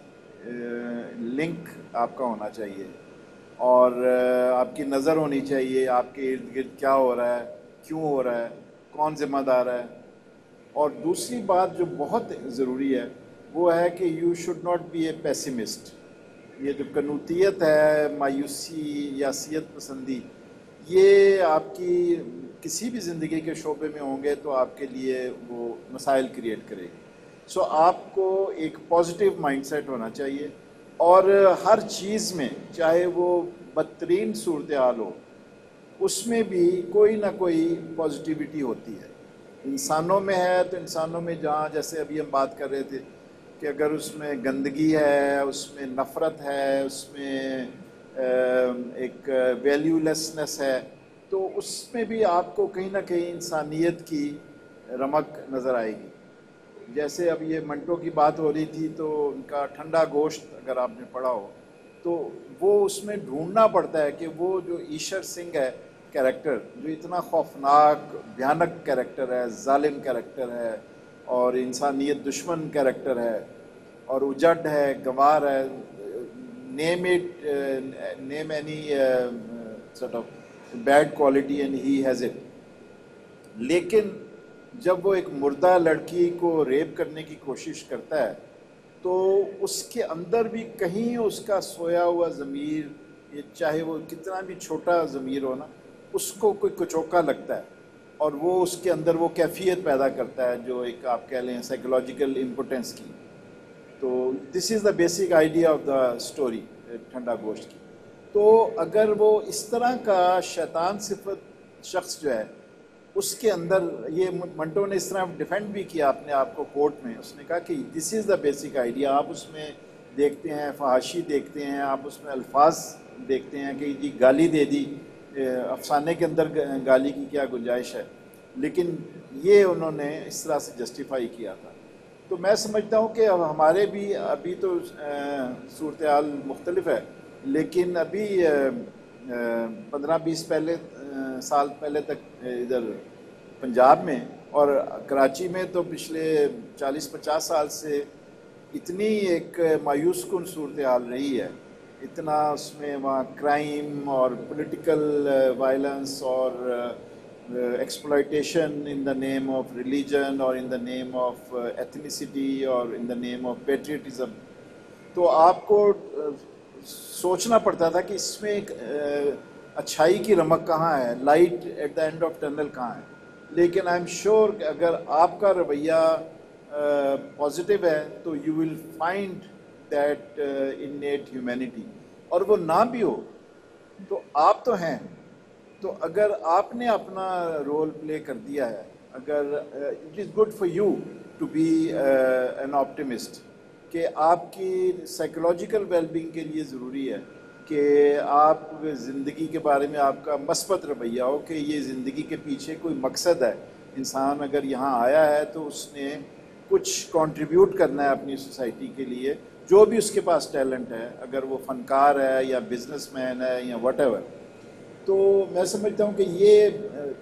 लिंक आपका होना चाहिए और आपकी नज़र होनी चाहिए, आपके इर्द गिर्द क्या हो रहा है, क्यों हो रहा है, कौन ज़िम्मेदार है। और दूसरी बात जो बहुत ज़रूरी है वो है कि you should not be a pessimist. ये जो कनूतियत है, मायूसी या सियत पसंदी, ये आपकी किसी भी ज़िंदगी के शोबे में होंगे तो आपके लिए वो मसाइल क्रिएट करेगी। सो आपको एक पॉजिटिव माइंडसेट होना चाहिए और हर चीज़ में, चाहे वो बदतरीन सूरत हाल हो, उसमें भी कोई ना कोई पॉजिटिविटी होती है। इंसानों में है तो इंसानों में, जहाँ जैसे अभी हम बात कर रहे थे कि अगर उसमें गंदगी है, उसमें नफ़रत है, उसमें एक वैल्यूलेसनेस है, तो उसमें भी आपको कहीं ना कहीं इंसानियत की रमक नज़र आएगी। जैसे अब ये मंटो की बात हो रही थी तो उनका ठंडा गोश्त अगर आपने पढ़ा हो तो वो उसमें ढूंढना पड़ता है कि वो जो ईशर सिंह है कैरेक्टर, जो इतना खौफनाक भयानक कैरेक्टर है, जालिम कैरेक्टर है और इंसानियत दुश्मन कैरेक्टर है और उजड़ है, गंवार है, name any sort of bad quality and he has it. लेकिन जब वो एक मुर्दा लड़की को रेप करने की कोशिश करता है तो उसके अंदर भी कहीं उसका सोया हुआ ज़मीर, ये चाहे वो कितना भी छोटा ज़मीर हो ना, उसको कोई कुचोका लगता है और वो उसके अंदर वो कैफियत पैदा करता है जो एक आप कह लें साइकोलॉजिकल इम्पोर्टेंस की। तो this is the basic idea of the story Thanda Gosht की। तो अगर वो इस तरह का शैतान सिफत शख्स जो है उसके अंदर, ये मंटो ने इस तरह डिफेंड भी किया अपने आप को कोर्ट में, उसने कहा कि this is the basic idea. आप उसमें देखते हैं फहाशी देखते हैं, आप उसमें अल्फाज देखते हैं कि जी गाली दे दी, अफसाने के अंदर गाली की क्या गुंजाइश है, लेकिन ये उन्होंने इस तरह से जस्टिफाई किया था। तो मैं समझता हूँ कि अब हमारे भी अभी तो सूरत हाल मुख्तलिफ है, लेकिन अभी 15-20 साल पहले तक इधर पंजाब में और कराची में तो पिछले 40-50 साल से इतनी एक मायूस कुन सूरत हाल रही है, इतना उसमें वहाँ क्राइम और पॉलिटिकल वायलेंस और exploitation in the name of religion और in the name of ethnicity और in the name of patriotism. तो आपको सोचना पड़ता था कि इसमें एक अच्छाई की रमक कहाँ है, light at the end of tunnel कहाँ है। लेकिन आई एम श्योर कि अगर आपका रवैया पॉजिटिव है तो you will find that innate humanity, और वो ना भी हो तो आप तो हैं। तो अगर आपने अपना रोल प्ले कर दिया है, अगर it is good for you to be an optimist, कि आपकी साइकोलॉजिकल वेलबींग के लिए ज़रूरी है कि आप ज़िंदगी के बारे में आपका मस्बत रवैया हो कि ये ज़िंदगी के पीछे कोई मकसद है। इंसान अगर यहाँ आया है तो उसने कुछ कंट्रीब्यूट करना है अपनी सोसाइटी के लिए, जो भी उसके पास टैलेंट है, अगर वो फ़नकार है या बिजनेसमैन है या व्हाटएवर। तो मैं समझता हूँ कि ये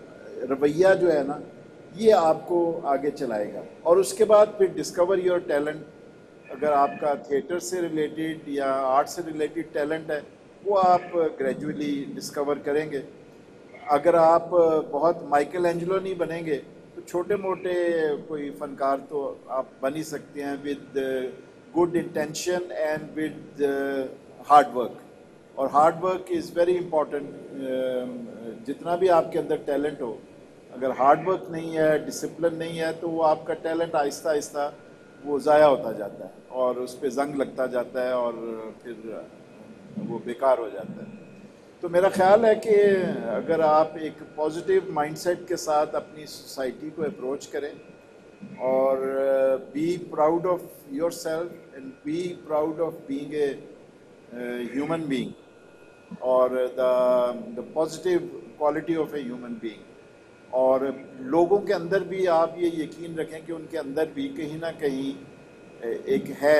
रवैया जो है ना, ये आपको आगे चलाएगा। और उसके बाद फिर डिस्कवर योर टैलेंट। अगर आपका थिएटर से रिलेटेड या आर्ट से रिलेटेड टैलेंट है, वो आप ग्रेजुअली डिस्कवर करेंगे। अगर आप बहुत माइकल एंजेलो नहीं बनेंगे, तो छोटे मोटे कोई फनकार तो आप बन ही सकते हैं, with good intention and with hard work. और hard work is very important. जितना भी आपके अंदर टैलेंट हो, अगर हार्ड वर्क नहीं है, डिसिप्लिन नहीं है, तो वो आपका टैलेंट आहिस्ता आहिस्ता वो ज़ाया होता जाता है और उस पर जंग लगता जाता है और फिर वो बेकार हो जाता है। तो मेरा ख्याल है कि अगर आप एक पॉजिटिव माइंडसेट के साथ अपनी सोसाइटी को अप्रोच करें और be proud of yourself and be proud of being a human being, और the positive quality of a human being, और लोगों के अंदर भी आप ये यकीन रखें कि उनके अंदर भी कहीं ना कहीं एक है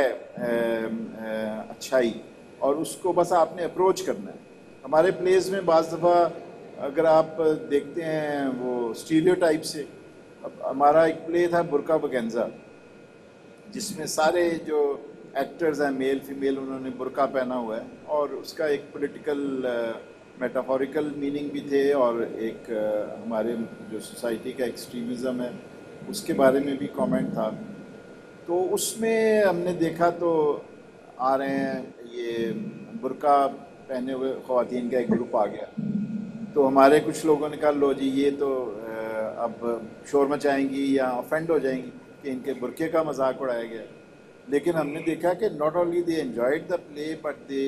अच्छाई, और उसको बस आपने अप्रोच करना है। हमारे प्लेस में बाज़ दफ़ा अगर आप देखते हैं वो स्टीरियोटाइप से, अब हमारा एक प्ले था बुरका वगैंजा, जिसमें सारे जो एक्टर्स हैं मेल फीमेल, उन्होंने बुरका पहना हुआ है, और उसका एक पॉलिटिकल मेटाफोरिकल मीनिंग भी थे, और एक हमारे जो सोसाइटी का एक्सट्रीमिज़म है उसके बारे में भी कमेंट था। तो उसमें हमने देखा तो आ रहे हैं ये बुरका पहने हुए ख़वातीन का एक ग्रुप आ गया, तो हमारे कुछ लोगों ने कहा लो जी ये तो अब शोर मचाएंगी या ऑफेंड हो जाएंगी कि इनके बुरके का मजाक उड़ाया गया। लेकिन हमने देखा कि not only they enjoyed the play but they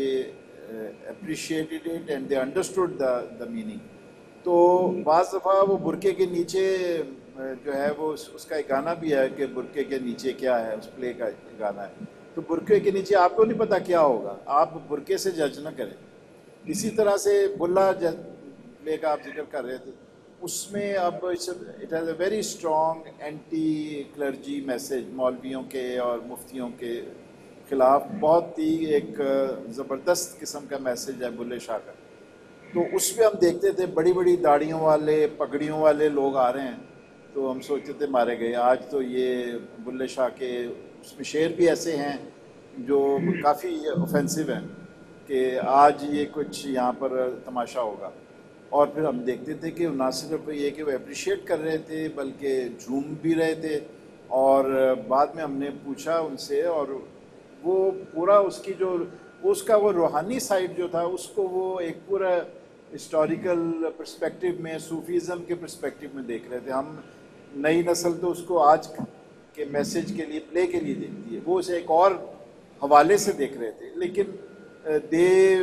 appreciated it and they understood the meaning. तो बाज़ दफ़ा वो बुरके के नीचे जो है वो उसका एक गाना भी है कि बुरके के नीचे क्या है, उस प्ले का गाना है। तो बुरके के नीचे आपको नहीं पता क्या होगा, आप बुरके से जज न करें। इसी तरह से बुल्ला प्ले का आप जिक्र कर रहे थे, उसमें अब it has a very strong anti clergy message, मौलवियों के और मुफ्तियों के ख़िलाफ़ बहुत ही एक ज़बरदस्त किस्म का मैसेज है बुल्ले शाह का। तो उसमें हम देखते थे बड़ी बड़ी दाढ़ियों वाले पगड़ियों वाले लोग आ रहे हैं, तो हम सोचते थे मारे गए। आज तो ये बुल्ले शाह के उसमें शेर भी ऐसे हैं जो काफ़ी ऑफेंसिव हैं कि आज ये कुछ यहाँ पर तमाशा होगा। और फिर हम देखते थे कि ना सिर्फ ये कि वो अप्रिशिएट कर रहे थे बल्कि झूम भी रहे थे। और बाद में हमने पूछा उनसे, और वो पूरा उसकी जो उसका वो रूहानी साइड जो था उसको वो एक पूरा हिस्टोरिकल पर्सपेक्टिव में, सूफीज़म के पर्सपेक्टिव में देख रहे थे। हम नई नस्ल तो उसको आज के मैसेज के लिए, प्ले के लिए देखती है, वो उसे एक और हवाले से देख रहे थे। लेकिन they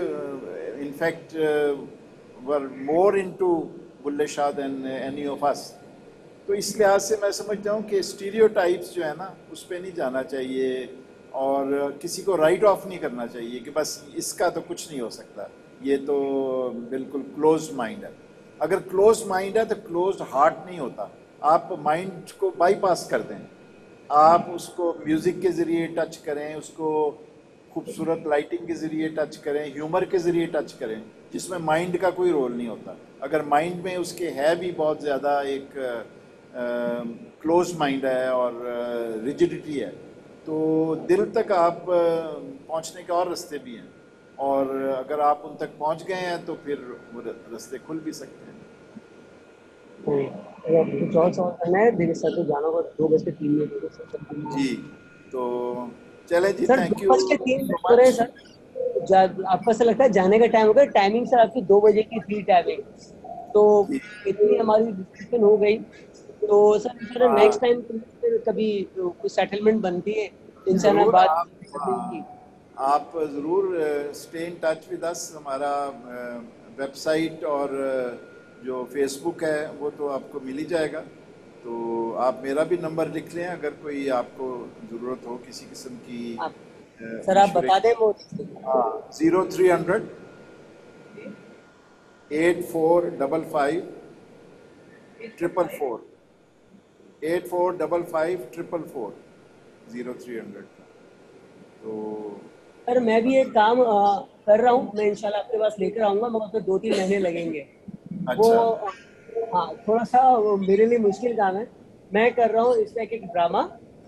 in fact were more into Bulleh Shah than any of us. तो इस लिहाज से मैं समझता हूँ कि स्टीरियोटाइप्स जो है ना उस पर नहीं जाना चाहिए, और किसी को राइट ऑफ नहीं करना चाहिए कि बस इसका तो कुछ नहीं हो सकता, ये तो बिल्कुल क्लोज माइंड है। अगर क्लोज माइंड है तो क्लोज हार्ट नहीं होता। आप माइंड को बाईपास कर दें, आप उसको म्यूज़िक के ज़रिए टच करें, उसको खूबसूरत लाइटिंग के ज़रिए टच करें, ह्यूमर के ज़रिए टच करें, जिसमें माइंड का कोई रोल नहीं होता। अगर माइंड में उसके है भी बहुत ज़्यादा एक क्लोज माइंड है और रिजिडिटी है, तो दिल तक आप पहुंचने के और रास्ते भी हैं, और अगर आप उन तक पहुंच गए हैं तो फिर वो रास्ते खुल भी सकते हैं। कुछ और सवाल करना है? देखिए सर, तो जाना होगा 2:03 जी, तो चले जी, सर। थैंक यू 2:03 सो हो रहे हैं मच। सर। आपको ऐसा लगता है जाने का टाइम हो गया? टाइमिंग सर आपकी 2 बजे की थी टाइमिंग, तो इतनी हमारी डिस्कशन हो गई। तो सर नेक्स्ट टाइम फिर कभी कोई सेटलमेंट बनती है इंशाल्लाह ज़रूर बात आप आप ज़रूर stay in touch with us. हमारा वेबसाइट और जो फेसबुक है वो तो आपको मिल ही जाएगा, तो आप मेरा भी नंबर लिख लें अगर कोई आपको ज़रूरत हो किसी किस्म की सर आप बता दें वो। हाँ, 0300 8455 444 8455 444 0300। तो सर मैं भी एक काम कर रहा हूँ, मैं इंशाल्लाह आपके पास लेकर आऊंगा, मगर उसमें 2-3 महीने लगेंगे। वो अच्छा, हाँ, थोड़ा सा वो मेरे लिए मुश्किल काम है। मैं कर रहा हूँ इसमें एक ड्रामा,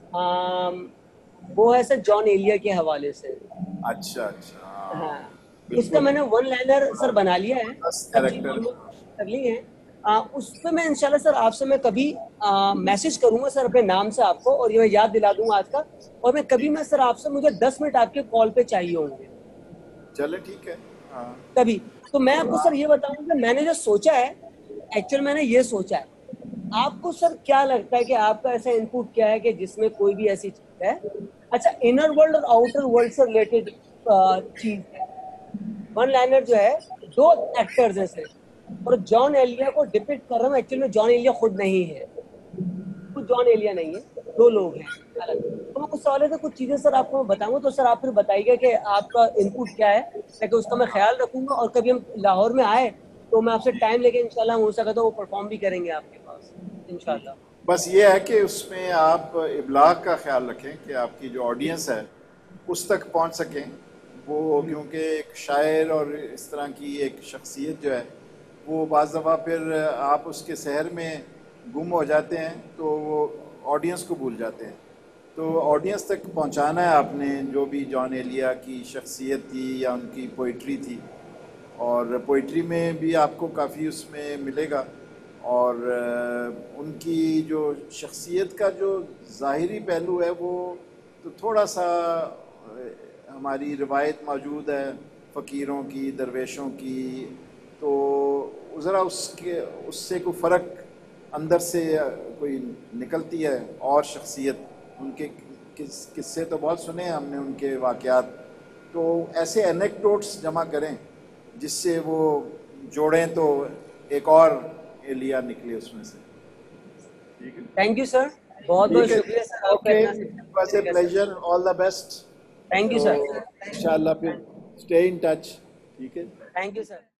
वो है सर जॉन एलिया के हवाले से। अच्छा अच्छा, हाँ, हाँ, उसका बिल्कुल। मैंने वन लाइनर बड़ा सर बना लिया है, जबरदस्त सब चीज़ कैरेक्टर है। ऑलमोस्ट कर ली है। उस पे मैं इंशाल्लाह सर आपसे मैं कभी मैसेज करूंगा सर अपने नाम से आपको, और ये मैं याद दिला दूंगा आज का। और मैं कभी मैं सर आपसे, मुझे 10 मिनट आपके कॉल पे चाहिए होंगे चले ठीक है। हाँ कभी। तो मैं तो आपको सर आप, ये बताऊंगा कि मैंने जो सोचा है, एक्चुअल मैंने ये सोचा है। आपको सर क्या लगता है कि आपका ऐसा इनपुट क्या है कि जिसमें कोई भी ऐसी चीज है, अच्छा इनर वर्ल्ड और आउटर वर्ल्ड से रिलेटेड चीज है। वन लाइनर जो है, दो एक्टर्स हैं सिर्फ, और जॉन एलिया को डिपिक्ट कर रहा हूँ, एक्चुअली में जॉन एलिया खुद नहीं है, खुद जॉन एलिया नहीं है, दो लोग हैं अलग। तो मैं उस हवाले से कुछ चीजें सर आपको मैं बताऊंगा, तो सर आप फिर बताइएगा कि आपका इनपुट क्या है, ताकि उसका मैं ख्याल रखूंगा। और कभी हम लाहौर में आए तो मैं आपसे टाइम लेके इंशाल्लाह हो सका तो वो परफॉर्म भी करेंगे आपके पास इंशाल्लाह। बस ये है कि उसमें आप इब्लाग का ख्याल रखें कि आपकी जो ऑडियंस है उस तक पहुंच सकें वो, क्योंकि एक शायर और इस तरह की एक शख्सियत जो है वो बाज़ दफ़ा फिर आप उसके शहर में गुम हो जाते हैं तो वो ऑडियंस को भूल जाते हैं। तो ऑडियंस तक पहुंचाना है आपने जो भी जॉन एलिया की शख्सियत थी या उनकी पोइट्री थी, और पोइट्री में भी आपको काफ़ी उसमें मिलेगा। और उनकी जो शख्सियत का जो ज़ाहिरी पहलू है वो तो थोड़ा सा हमारी रिवायत मौजूद है फ़कीरों की, दरवेशों की, तो ज़रा उसके उससे कोई फ़र्क अंदर से कोई निकलती है। और शख्सियत उनके किस्से तो बहुत सुने हैं हमने उनके वाक़यात, तो ऐसे एनेक्डोट्स जमा करें जिससे वो जोड़ें तो एक और एलिया निकले उसमें से। ठीक है, थैंक यू सर, बहुत बहुत ठीक है। शुक्रिया सर आपका ओके, इतना इट वाज ए सीखने का sir. Pleasure, all the best. Thank you तो सर। इंशाल्लाह फिर स्टे इन टच। ठीक है। Thank you sir.